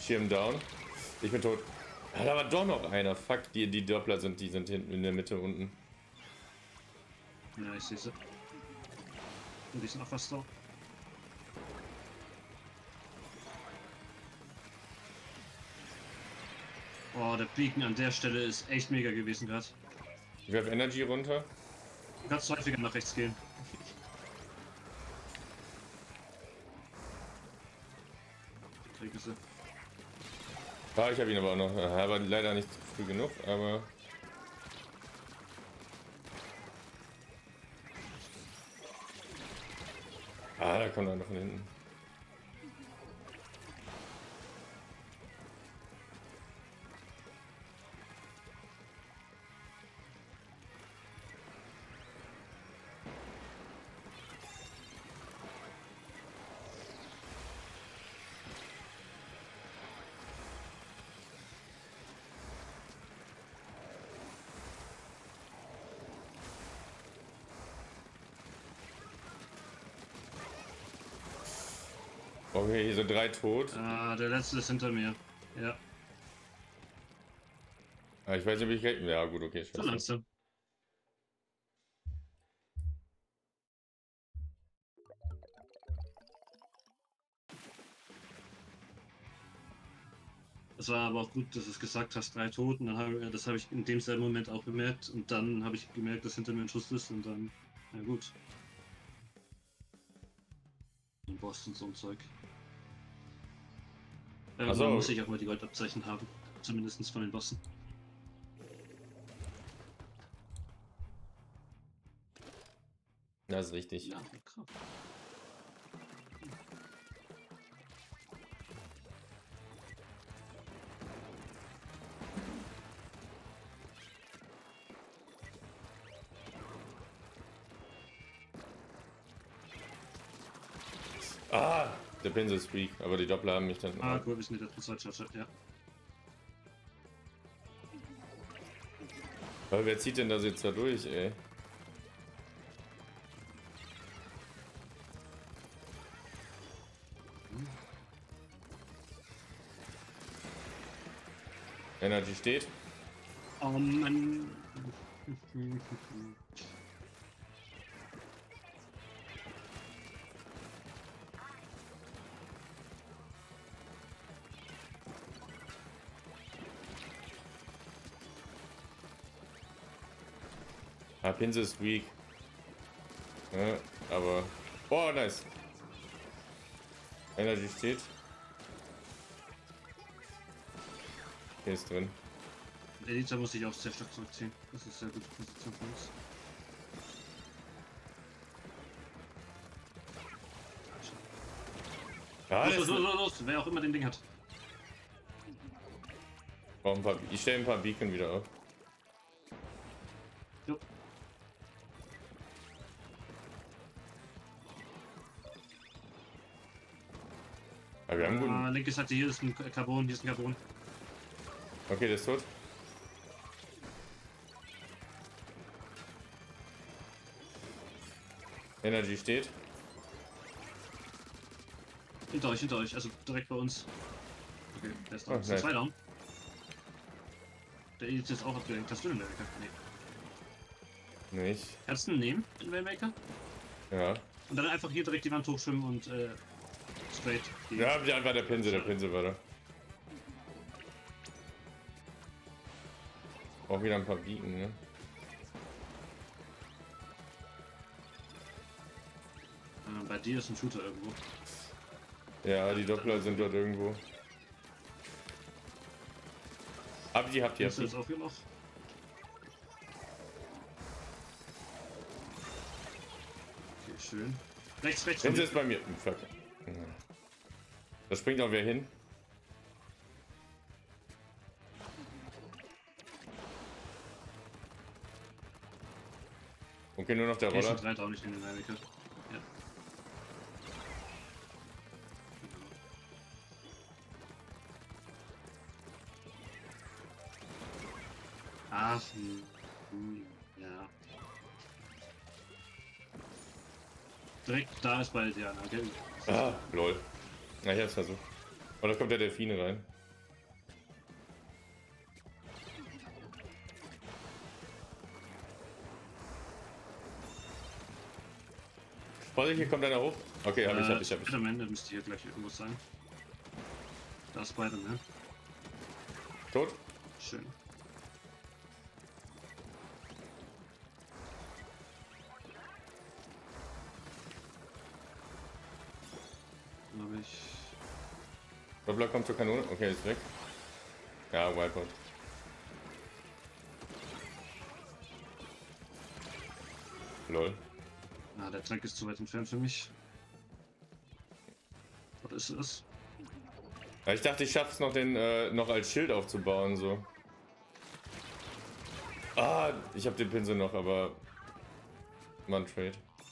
Speaker 1: Schirm down. Ich bin tot. Ah, da war doch noch einer. Fuck, die Doppler sind hinten in der Mitte unten.
Speaker 2: Ja, ich sehe sie. Und die sind auch fast da. Oh, der Beacon an der Stelle ist echt mega gewesen gerade.
Speaker 1: Ich werfe Energy runter.
Speaker 2: Du kannst häufiger nach rechts gehen. Ich kriege sie.
Speaker 1: Ah, ich habe ihn aber auch noch. Aber leider nicht früh genug, aber. Ah, da kommt einer von hinten. Okay, hier sind 3 tot.
Speaker 2: Ah, der letzte ist hinter mir. Ja,
Speaker 1: Ah, ich weiß nicht, wie ich retten. Ja, gut, okay.
Speaker 2: so langsam. Das war aber auch gut, dass du es gesagt hast, 3 Toten. Das habe ich in dem selben Moment auch bemerkt. Und dann habe ich gemerkt, dass hinter mir ein Schuss ist. Und dann, na gut. Ein Boss und so ein Zeug. Irgendwann muss ich auch mal die Goldabzeichen haben. Zumindest von den Bossen.
Speaker 1: Das ist richtig.
Speaker 2: Ja, krass.
Speaker 1: Ah, der Pinsel ist weak, aber die Doppler haben mich dann.
Speaker 2: Ah, cool, bis nicht der Zweitschatz, ja.
Speaker 1: Aber wer zieht denn das jetzt da durch, ey? Energy steht.
Speaker 2: Oh Mann.
Speaker 1: Ah, Pinsel ist weak. Ja, aber. Boah, nice. Energy steht. Hier ist drin.
Speaker 2: Elita muss sich auch sehr stark zurückziehen. Das ist sehr gute Position für uns.
Speaker 1: Ja,
Speaker 2: Los, wer auch immer den Ding hat.
Speaker 1: Ich stelle ein paar Beacon wieder auf.
Speaker 2: Jo.
Speaker 1: Aber wir haben guten.
Speaker 2: Linke Seite, hier ist ein Carbon, hier ist ein Carbon.
Speaker 1: Okay, der ist tot. Energy steht.
Speaker 2: Hinter euch, also direkt bei uns. Okay, der ist da.
Speaker 1: Oh,
Speaker 2: Das sind
Speaker 1: nice.
Speaker 2: 2 down. Der ist jetzt auch abgelenkt. Hast du den Waymaker? Nee.
Speaker 1: Nicht.
Speaker 2: Kannst du ihn nehmen, den Waymaker?
Speaker 1: Ja.
Speaker 2: Und dann einfach hier direkt die Wand hochschwimmen und straight.
Speaker 1: Ja, war der Pinsel war da. Auch wieder ein paar Beacon, ne?
Speaker 2: Bei dir ist ein Shooter irgendwo.
Speaker 1: Ja, die Doppler sind dort irgendwo. Habt ihr.
Speaker 2: Ist das auch hier noch? Okay, schön. Rechts.
Speaker 1: Pinsel ist bei mir. Fuck. Da springt auch wer hin. Okay, nur noch der
Speaker 2: Hier
Speaker 1: Roller.
Speaker 2: sind 3 auch nicht in den Waymaker. Ja. Ach, ja. Direkt da ist bald Diana, gell?
Speaker 1: Ah, lol. Na, ich hab's versucht. Und da kommt der Delfine rein. Vorsicht, hier kommt einer hoch. Okay, hab ich.
Speaker 2: Am Ende müsste hier gleich irgendwo sein. Da ist Spider-Man.
Speaker 1: Tot?
Speaker 2: Schön. Glaube ich.
Speaker 1: Doppler kommt zur Kanone. Okay, ist weg. Ja, Wipeout. Lol.
Speaker 2: Ah, der Tank ist zu weit entfernt für mich. Was ist es?
Speaker 1: Ja, ich dachte, ich schaff's noch, den noch als Schild aufzubauen, so. Ah, ich habe den Pinsel noch, aber man Trade.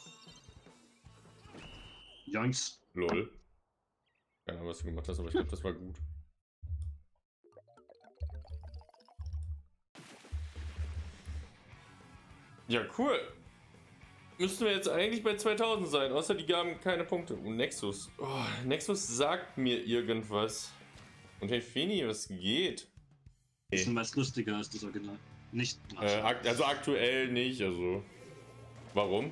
Speaker 2: Jungs.
Speaker 1: Lol. Keine Ahnung, was du gemacht hast, aber ich glaube, das war gut. Ja, cool. Müssten wir jetzt eigentlich bei 2000 sein, außer die gaben keine Punkte. Und Nexus. Oh, Nexus sagt mir irgendwas. Und hey Feni, was geht?
Speaker 2: Ist meist lustiger als das Original. Nicht.
Speaker 1: Also aktuell nicht, also. Warum?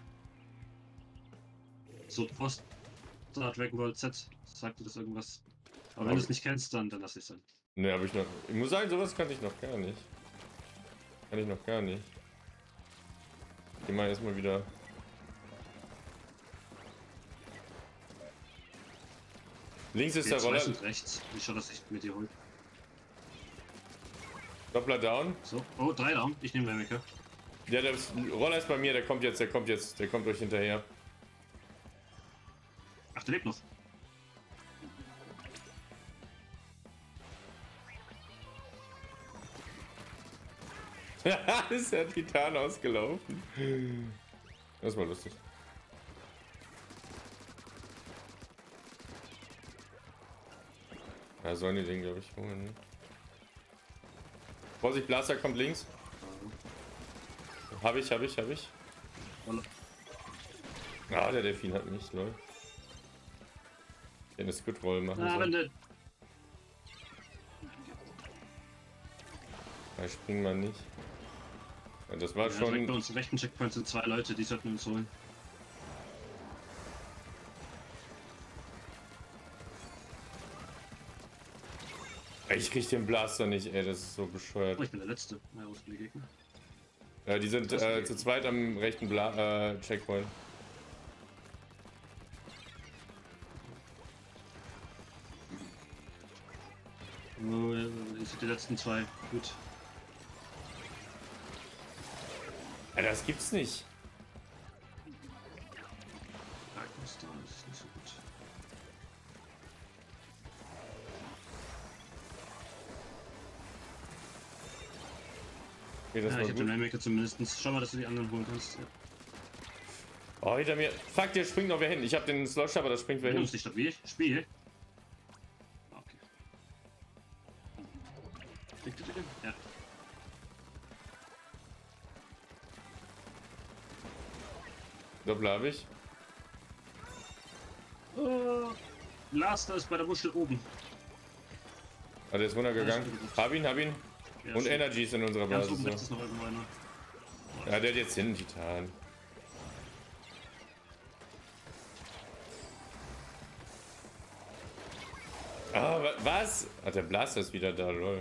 Speaker 2: So Post Dragon Ball Z, sagt dir das irgendwas? Aber wenn du es nicht kennst, dann lass ich es sein.
Speaker 1: Ne, habe ich noch. Ich muss sagen, sowas kannte ich noch gar nicht. Kann ich noch gar nicht. Geh mal erstmal wieder. Links ist der Roller.
Speaker 2: Und rechts. Ich schau, dass ich mit dir hol.
Speaker 1: Doppler down.
Speaker 2: So. Oh, 3 down. Ich nehme den Wecker.
Speaker 1: Ja, der Roller ist bei mir, der kommt jetzt, der kommt euch hinterher.
Speaker 2: Ach, der lebt noch.
Speaker 1: Ist der Titan ausgelaufen. Das war lustig. Ja, sollen die den, glaube ich, holen. Ne? Vorsicht, Blaster kommt links. Hab ich. Ah, der Delfin hat mich, lol. Ich hätte eine Squid-Roll machen sollen. Da springen wir nicht. Ja, das war schon.
Speaker 2: Direkt bei uns rechten Checkpoint sind 2 Leute, die sollten uns holen.
Speaker 1: Ich krieg den Blaster nicht, ey, das ist so bescheuert.
Speaker 2: Oh, ich bin der Letzte. Ja, wo sind die Gegner?
Speaker 1: Ja, die sind zu zweit am rechten Checkpoint.
Speaker 2: Oh, ich sehe die letzten 2. Gut.
Speaker 1: Ja, das gibt's nicht.
Speaker 2: Das ist nicht so gut.
Speaker 1: Okay, das
Speaker 2: Ja,
Speaker 1: war
Speaker 2: ich hab
Speaker 1: gut.
Speaker 2: den Rainmaker zumindest. Schau mal, dass du die anderen holen kannst. Ja.
Speaker 1: Oh, hinter mir. Fuck, der springt noch wer hin. Ich hab den Slosh, aber da springt wer
Speaker 2: Wenn du
Speaker 1: hin.
Speaker 2: uns nicht stabil Spiel. Okay. Ja.
Speaker 1: Doppel hab ich.
Speaker 2: Blaster ist bei der Muschel oben.
Speaker 1: Ah, der ist runtergegangen. Hab ihn.
Speaker 2: Ja,
Speaker 1: Und
Speaker 2: schon.
Speaker 1: Energy ist in unserer
Speaker 2: Ganz
Speaker 1: Basis.
Speaker 2: oben
Speaker 1: So.
Speaker 2: rechts ist noch irgendwo einer.
Speaker 1: Ja, der hat jetzt hin, Titan. Ah, was? Ach, der Blaster ist wieder da, lol.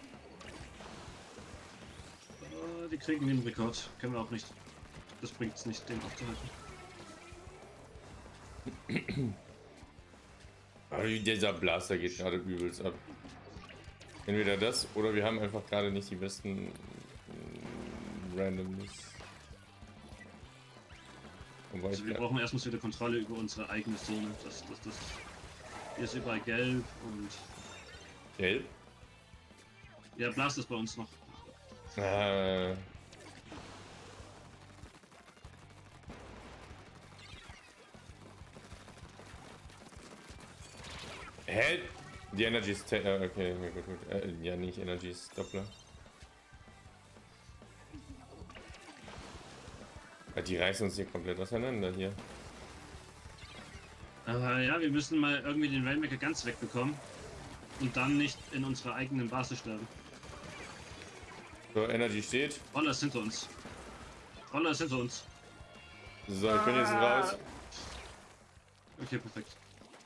Speaker 2: Die kriegen den Rekord. Können wir auch nicht. Das bringt es nicht, den aufzuhalten.
Speaker 1: Aber dieser Blaster geht gerade übelst ab. Entweder das oder wir haben einfach gerade nicht die besten Randomness.
Speaker 2: Also wir brauchen erstmal wieder Kontrolle über unsere eigene Zone. Hier ist überall gelb und.
Speaker 1: Gelb?
Speaker 2: Ja, Blast ist bei uns noch.
Speaker 1: Hä? Die Energy ist. Okay, ja, gut. Ja, nicht Energy ist Doppler. Ja, die reißen uns hier komplett auseinander hier.
Speaker 2: Aber ja, wir müssen mal irgendwie den Rainmaker ganz wegbekommen. Und dann nicht in unserer eigenen Basis sterben.
Speaker 1: So, Energy steht.
Speaker 2: Roller ist hinter uns.
Speaker 1: So, ich bin jetzt raus.
Speaker 2: Okay, perfekt.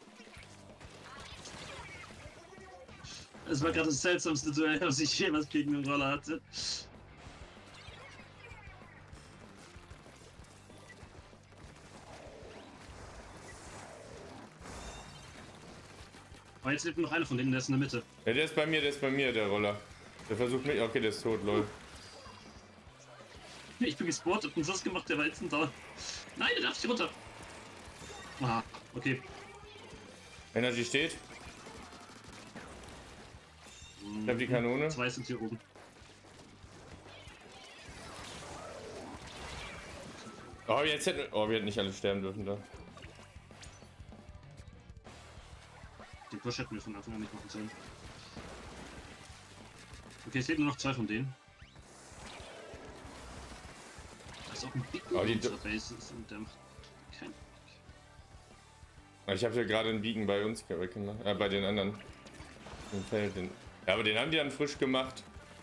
Speaker 2: Es war gerade das seltsamste Duell, was ich jemals gegen einen Roller hatte. Aber jetzt lebt noch einer von denen, der ist in der Mitte.
Speaker 1: Ja, der ist bei mir, der Roller. Der versucht mich. Okay, der ist tot, lol.
Speaker 2: Ich bin gespawnt, hab einen Schuss gemacht, der war jetzt da. Nein, der darf nicht runter. Aha, okay.
Speaker 1: Energy steht. Ich hab die Kanone.
Speaker 2: 2 sind hier oben.
Speaker 1: Oh, jetzt hätten wir. Oh, wir hätten nicht alle sterben dürfen da.
Speaker 2: Den Push hätten wir von Anfang an nicht machen sollen. Okay, es leben nur noch 2 von denen. Das ist auch ein Big
Speaker 1: Oh, die
Speaker 2: Base und der macht kein.
Speaker 1: Ich habe ja gerade einen Beacon bei uns weggemacht. Bei den anderen. Im Feld. Ja, aber den haben die dann frisch gemacht.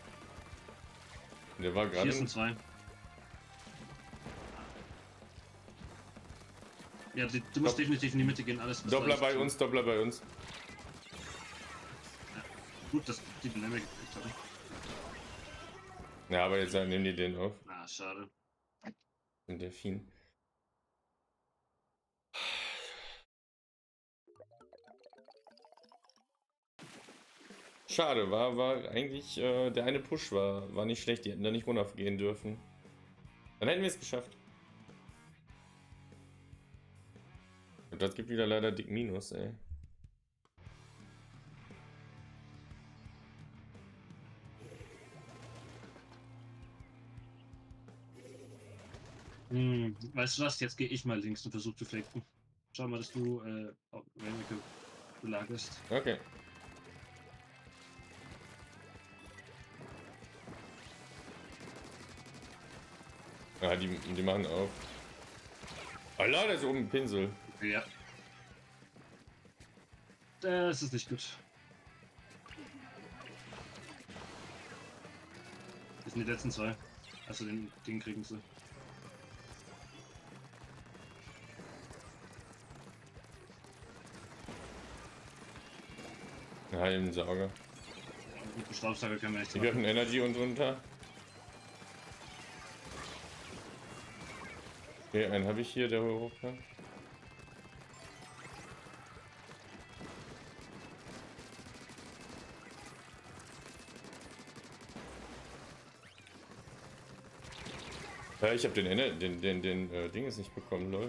Speaker 1: Der war gerade.
Speaker 2: 4 sind 2. Ja, du musst definitiv in die Mitte gehen, alles.
Speaker 1: Doppler bei uns, Doppler bei uns.
Speaker 2: Ja, gut, dass die Dynamik gekriegt haben.
Speaker 1: Ja, aber jetzt nehmen die den auf.
Speaker 2: Ah, schade.
Speaker 1: Und Delfin. Schade, war eigentlich der eine Push war nicht schlecht, die hätten da nicht runtergehen dürfen. Dann hätten wir es geschafft. Und das gibt wieder leider dick Minus, ey.
Speaker 2: Weißt du was, jetzt gehe ich mal links und versuche zu flanken. Schau mal, dass du Rainmaker belagerst.
Speaker 1: Okay. Ja, die machen auf. Allah, da ist oben ein Pinsel.
Speaker 2: Ja. Das ist nicht gut. Das sind die letzten 2. Also den kriegen sie.
Speaker 1: Ja, im Sauger.
Speaker 2: Mit dem Staubsauger können wir nichts
Speaker 1: Ich
Speaker 2: machen.
Speaker 1: werfe einen Energy und runter. Okay, einen habe ich hier, der hoch kann. Ja, ich habe den Ding ist nicht bekommen, lol.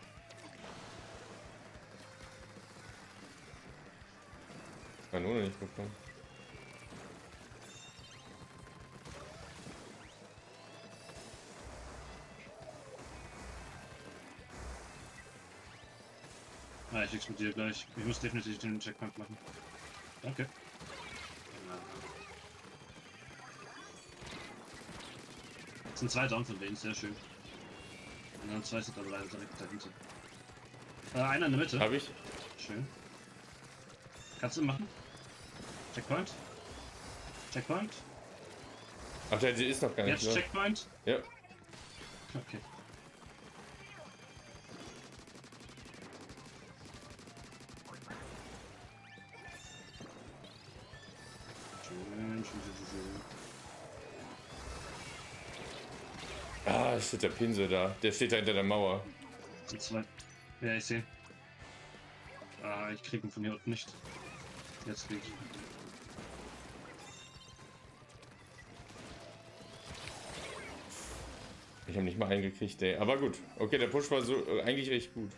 Speaker 1: Kanone nicht bekommen.
Speaker 2: Ah, ich explodiere gleich. Ich muss definitiv den Checkpoint machen. Danke. Es sind 2 down von denen, sehr schön. Und dann 2 sind aber leider direkt dahinter. Einer in der Mitte.
Speaker 1: Habe ich?
Speaker 2: Schön. Kannst du machen? Checkpoint? Checkpoint?
Speaker 1: Ach, der ist noch gar nicht.
Speaker 2: Jetzt Checkpoint?
Speaker 1: Ja.
Speaker 2: Okay. Schön.
Speaker 1: Ah, steht der Pinsel da. Der steht da hinter der Mauer.
Speaker 2: Die 2. Ja, ich sehe. Ah, ich krieg ihn von hier unten nicht. Jetzt krieg ich.
Speaker 1: Ich habe nicht mal eingekriegt, ey. Aber gut. Okay, der Push war so eigentlich recht gut.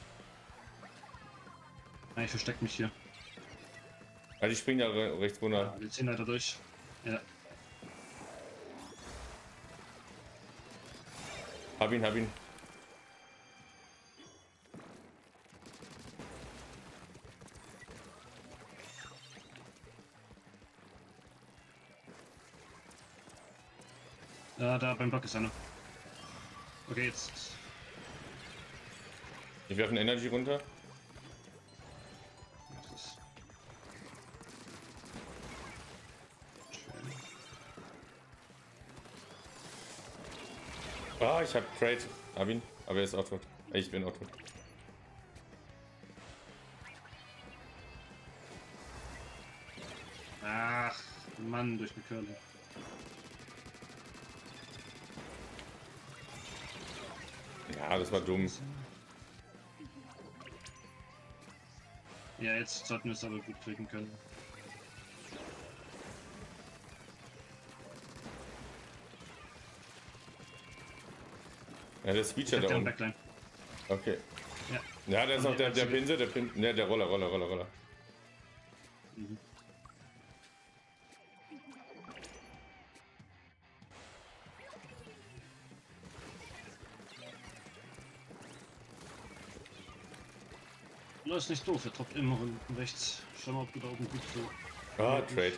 Speaker 2: Ah, ich versteck mich hier.
Speaker 1: Also ich spring da rechts runter.
Speaker 2: Ja, wir ziehen leider durch. Ja.
Speaker 1: Hab ihn.
Speaker 2: Ja, da beim Block ist einer. Okay, jetzt.
Speaker 1: Ich werfe eine Energy runter.
Speaker 2: Das ist schön.
Speaker 1: Ah, ich hab Trade. Hab ihn. Aber er ist auch tot. Ich bin auch tot.
Speaker 2: Ach, Mann, durch die Curling.
Speaker 1: Ja, das war dumm.
Speaker 2: Ja, jetzt sollten wir es aber gut kriegen können.
Speaker 1: Ja, der Speecher da unten.
Speaker 2: Backline.
Speaker 1: Okay.
Speaker 2: Ja.
Speaker 1: Ja, da ist noch der Pinsel, ne, der Roller.
Speaker 2: Mhm. Das ist nicht doof, er tropft immer unten rechts. Schau mal, ob du da oben gut so.
Speaker 1: Ah, Trade.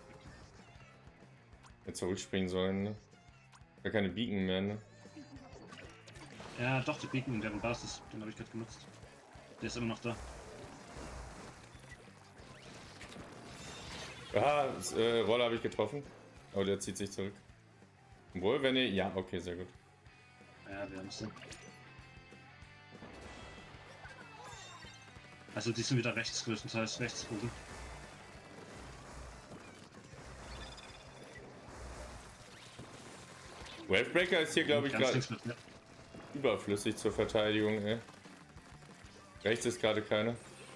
Speaker 1: Jetzt zurückspringen sollen, ne? Gar keine Beacon mehr, ne?
Speaker 2: Ja, doch, die Beacon in deren Basis, den habe ich gerade genutzt. Der ist immer noch da.
Speaker 1: Ah, das, Roller habe ich getroffen. Aber der zieht sich zurück. Obwohl, wenn ihr. Ja, okay, sehr gut.
Speaker 2: Ja, wir haben es. Also die sind wieder rechts, größtenteils rechts oben.
Speaker 1: Wavebreaker ist hier, glaube ich, gerade
Speaker 2: Ja.
Speaker 1: überflüssig zur Verteidigung, ey. Rechts ist gerade keiner.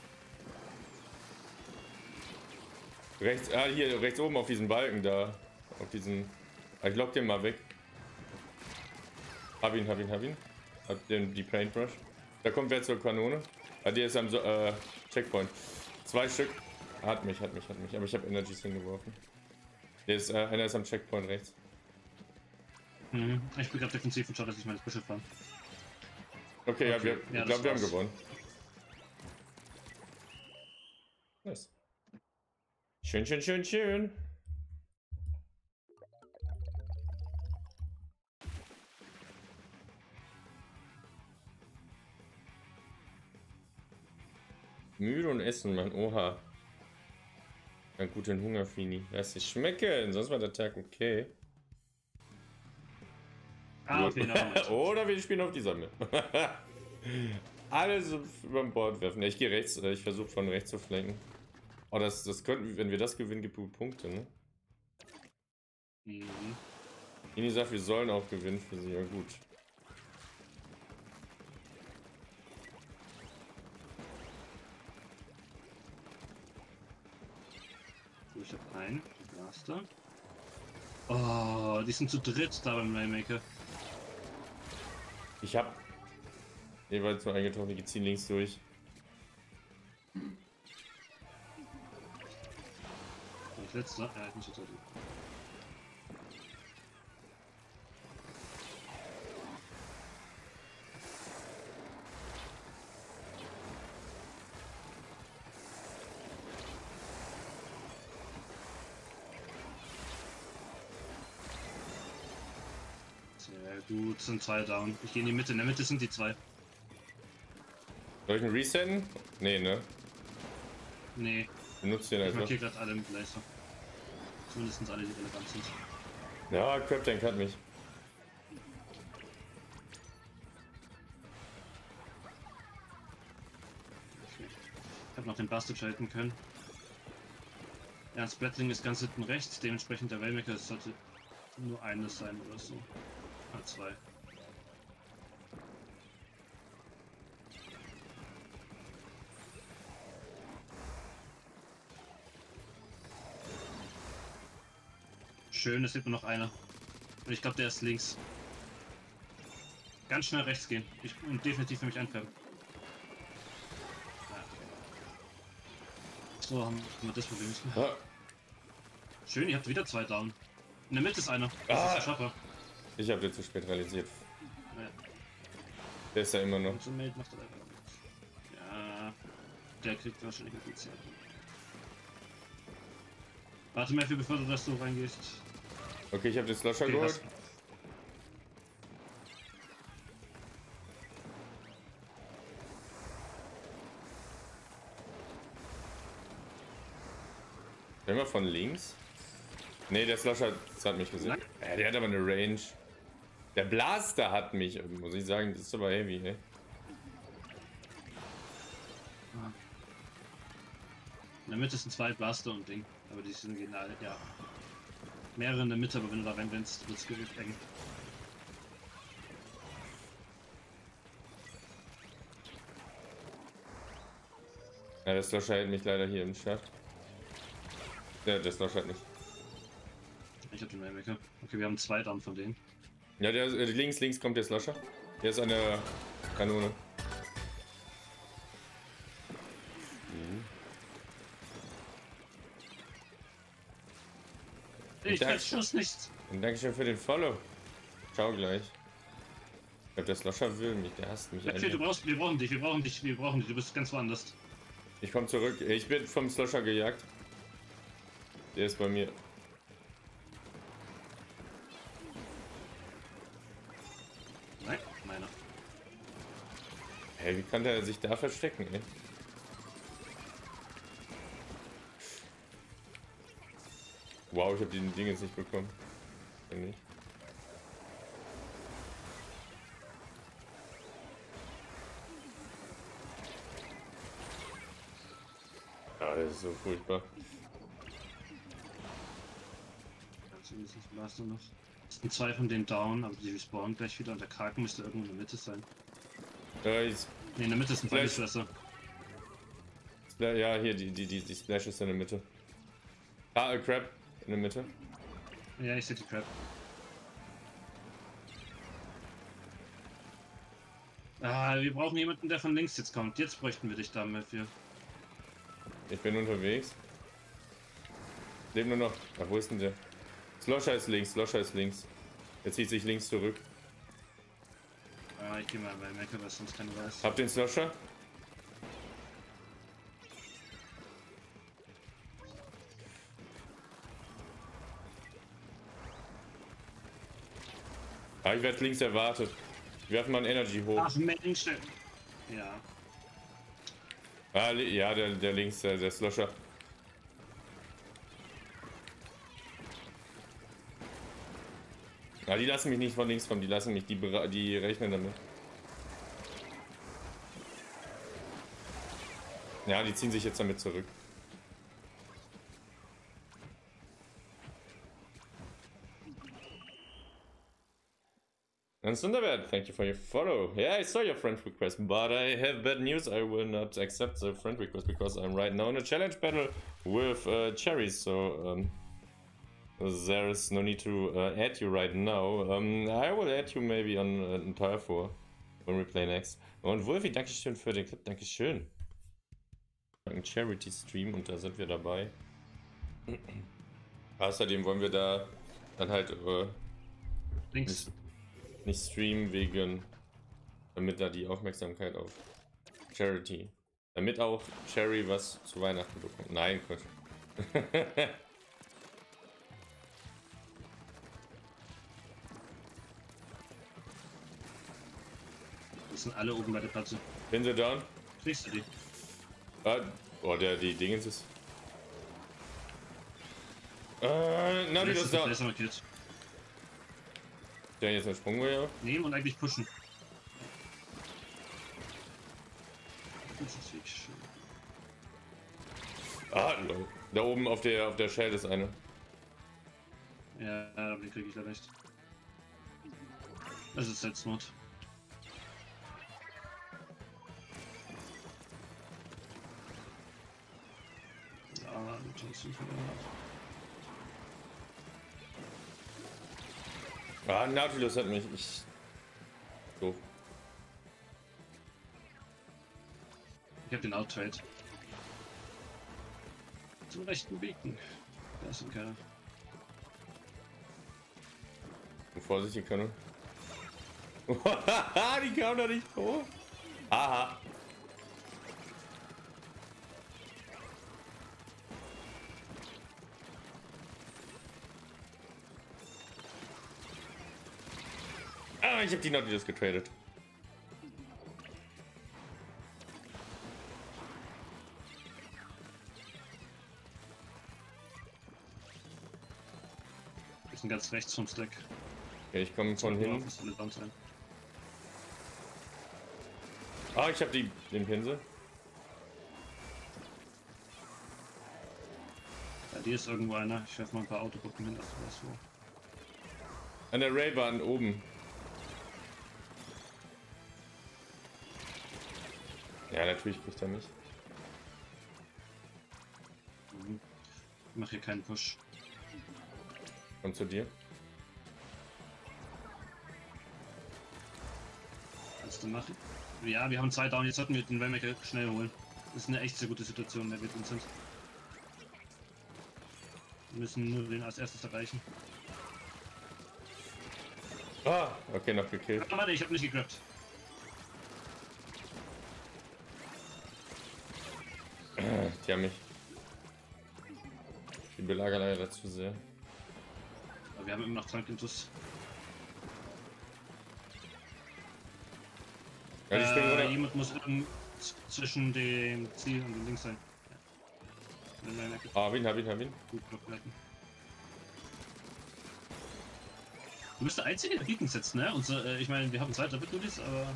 Speaker 1: Rechts, hier, rechts oben auf diesem Balken da. Auf diesen. Ich lock den mal weg. Hab ihn. Hab die Paintbrush. Da kommt wer zur Kanone. Der ist am Checkpoint. 2 Stück. Hat mich. Aber ich habe Energies hingeworfen. Einer ist am Checkpoint rechts.
Speaker 2: Mhm. Ich bin gerade defensiv und schau, dass ich meine Büsche fahre.
Speaker 1: Okay, ja, ich glaube, wir haben gewonnen. Nice. Schön. Müde und essen, Mann. Oha. Ein guten Hunger, Fini. Lass dich schmecken. Sonst war der Tag okay.
Speaker 2: Okay,
Speaker 1: oder wir spielen auf dieser Map. Alles über Bord werfen. Ja, ich gehe rechts. Ich versuche von rechts zu flanken. Oh, das könnten, wenn wir das gewinnen, gibt es Punkte, ne?
Speaker 2: Mhm.
Speaker 1: Ini sagt, wir sollen auch gewinnen für sie. Ja, gut.
Speaker 2: Ich hab einen. Blaster. Oh, die sind zu dritt da beim Rainmaker.
Speaker 1: Ich hab jeweils nur eingetroffen, die ziehen links durch.
Speaker 2: Das letzte, ja, ich muss jetzt halt. Sehr gut, sind 2 down. Ich gehe in die Mitte. In der Mitte sind die 2.
Speaker 1: Soll ich einen resetten? Nee, ne?
Speaker 2: Nee,
Speaker 1: Benutzt den
Speaker 2: ich
Speaker 1: einfach.
Speaker 2: markiere gerade alle mit Laser. Zumindest alle, die relevant sind.
Speaker 1: Ja, Crab Tank hat mich.
Speaker 2: Okay. Ich habe noch den Bastard schalten können. Ja, das Splatling ist ganz hinten rechts, dementsprechend der Rainmaker sollte nur eines sein oder so. 2. Schön, es sieht nur noch einer. Und ich glaube, der ist links. Ganz schnell rechts gehen. Und definitiv für mich einfärben. Ja. So, haben wir das Problem nicht mehr.
Speaker 1: Ah,
Speaker 2: Schön, ihr habt wieder 2 down. In der Mitte ist einer. Das
Speaker 1: Ah.
Speaker 2: ist der Schaffer.
Speaker 1: ich habe den zu spät realisiert.
Speaker 2: Ja.
Speaker 1: Der ist ja immer noch.
Speaker 2: Und so Mate macht er leider nichts. Ja, der kriegt wahrscheinlich ein bisschen. Warte mal, bevor du das so reingehst.
Speaker 1: Okay, ich habe den Slusher
Speaker 2: Okay,
Speaker 1: geholt. Immer von links? Ne, der Slusher hat mich gesehen. Ja, der hat aber eine Range. Der Blaster hat mich, muss ich sagen, das ist aber heavy, ey.
Speaker 2: In der Mitte sind 2 Blaster und Ding. Aber die sind genial, ja. Mehrere in der Mitte, aber wenn du da reinrennst, wird es eng.
Speaker 1: Ja, der Slosher hält mich leider hier im Schacht. Ja, der Slosher hat nicht.
Speaker 2: Ich hab den Rainmaker. Okay, wir haben 2 dann von denen.
Speaker 1: Ja, der links kommt der Slosher. Der ist eine Kanone.
Speaker 2: Ich weiß Schuss nicht.
Speaker 1: Und Dankeschön für den Follow. Ciao gleich. Ich glaube, der Slosher will mich, der hasst mich.
Speaker 2: Wir brauchen dich, du bist ganz woanders.
Speaker 1: Ich komme zurück. Ich bin vom Slosher gejagt. Der ist bei mir.
Speaker 2: Nein, meiner.
Speaker 1: Hey, wie kann der sich da verstecken, ey? Wow, ich habe die Dinge jetzt nicht bekommen. Nicht. Ah, das ist so furchtbar.
Speaker 2: Warst du noch? Es sind 2 von denen down, aber die respawnen gleich wieder und der Kraken müsste irgendwo in der Mitte sein.
Speaker 1: Ne,
Speaker 2: in der Mitte ist ein Fleischfresser.
Speaker 1: Ja, hier, die Splash ist in der Mitte. Ah, Crab in der Mitte.
Speaker 2: Ja, ich sehe die Crab. Ah, wir brauchen jemanden, der von links jetzt kommt. Jetzt bräuchten wir dich dafür.
Speaker 1: Ich bin unterwegs. Leben nur noch. Ach, wo ist denn der? Slosher ist links, Slosher ist links. Er zieht sich links zurück.
Speaker 2: Ah, ich geh mal bei Mecha, was sonst keiner weiß.
Speaker 1: Habt den Slosher? Ah, ich werde links erwartet. Wir werfen mal ein Energy hoch.
Speaker 2: Ach Mensch! Ja.
Speaker 1: Ah, ja, der links, der Slosher. Ah, die lassen mich nicht von links kommen, die lassen mich, die rechnen damit. Ja, die ziehen sich jetzt damit zurück. And Sunderbird, thank you for your follow. Yeah, I saw your friend request, but I have bad news. I will not accept the friend request because I'm right now in a challenge battle with Cherries, so there is no need to add you right now. I will add you maybe on Turf War when we play next. Und Wolfi, Dankeschön für den Clip, Dankeschön. Ein Charity-Stream und da sind wir dabei. Außerdem wollen wir da dann halt
Speaker 2: Links.
Speaker 1: Nicht streamen wegen, damit da die Aufmerksamkeit auf Charity, damit auch Cherry was zu Weihnachten bekommt. Nein, Gott.
Speaker 2: Die sind alle oben bei der Platte.
Speaker 1: Bin sie down?
Speaker 2: Kriegst du die?
Speaker 1: Ah, oh, die Dingens ist. Na, wie das da. Der jetzt einen Sprung ja.
Speaker 2: Nehmen und eigentlich pushen. Das ist wirklich schön.
Speaker 1: Ah, no. Da oben auf der Shell ist eine.
Speaker 2: Ja, aber den kriege ich leider nicht. Das ist Selbstmord. Ja,
Speaker 1: Ah, Nautilus hat mich. Doof.
Speaker 2: Ich hab den Outtrade. Zum rechten Beacon. Da ist ein Kerl.
Speaker 1: Vorsicht, die Kanne. Die kam da nicht hoch. Aha. Ah, ich hab die Nautilus getradet.
Speaker 2: Wir sind ganz rechts vom Stack.
Speaker 1: Okay, ich komme von hin. Ah, ich hab den Pinsel.
Speaker 2: dir ist irgendwo einer. Ich werfe mal ein paar Autobrücken hin, dass du weißt wo.
Speaker 1: An der Railbahn oben. Ja, natürlich kriegt er mich.
Speaker 2: Mhm. Ich mache hier keinen Push.
Speaker 1: Und zu dir.
Speaker 2: Kannst du machen? Ja, wir haben 2 Down, jetzt sollten wir den Rainmaker schnell holen. Das ist eine echt sehr gute Situation, in der wir drin sind. Wir müssen nur den als erstes erreichen.
Speaker 1: Ah, okay, noch gekillt.
Speaker 2: Ah, warte, ich habe nicht gegrabt.
Speaker 1: Die haben mich. Die belagern leider zu sehr.
Speaker 2: Aber wir haben immer noch Trankintus.
Speaker 1: Ja, die springen runter.
Speaker 2: Jemand muss zwischen dem Ziel und dem Ding sein. Ja.
Speaker 1: Hab ihn.
Speaker 2: Gut blockieren. Du bist der Einzige, der Beacon setzt, ne? Und so, ich meine, wir haben 2 Doppelduties, aber...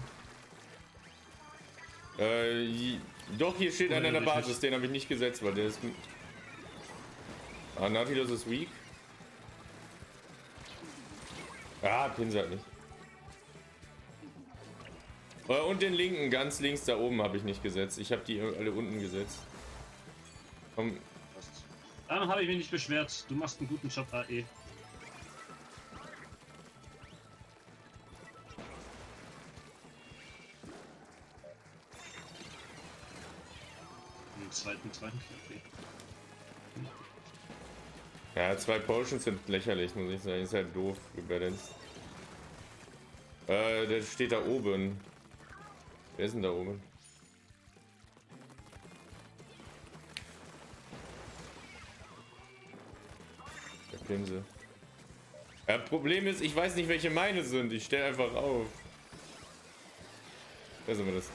Speaker 1: Doch, hier steht einer in der
Speaker 2: ich
Speaker 1: Basis,
Speaker 2: nicht.
Speaker 1: den habe ich nicht gesetzt, weil der ist... Ah, Nautilus ist weak. Ah, Pinsel halt nicht. Und den linken, ganz links da oben habe ich nicht gesetzt. Ich habe die alle unten gesetzt. Komm.
Speaker 2: Dann habe ich mich nicht beschwert. Du machst einen guten Job, AE. Im zweiten okay.
Speaker 1: Ja, 2 Potions sind lächerlich, muss ich sagen. Ist halt doof gebalanced. Der steht da oben. Wer ist denn da oben? Der Pinsel. Ja, Problem ist, ich weiß nicht, welche meine sind. Ich stelle einfach auf. Da sind wir das.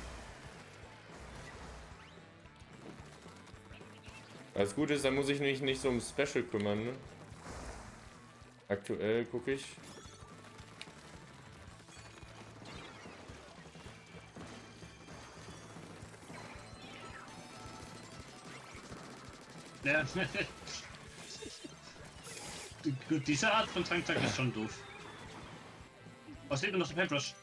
Speaker 1: Das Gute ist, da muss ich mich nicht so um Special kümmern, ne? Aktuell gucke ich.
Speaker 2: Ja. Gut, diese Art von Tanktag ist schon doof. Was fehlt mir noch der Paintbrush?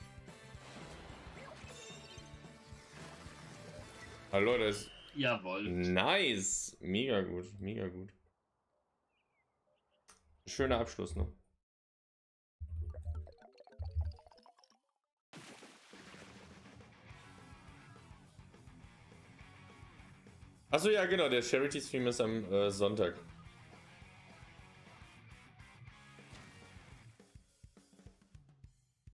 Speaker 1: Hallo, das ist
Speaker 2: Jawohl.
Speaker 1: nice. Mega gut, mega gut. Schöner Abschluss noch. Achso, ja, genau, der Charity-Stream ist am Sonntag.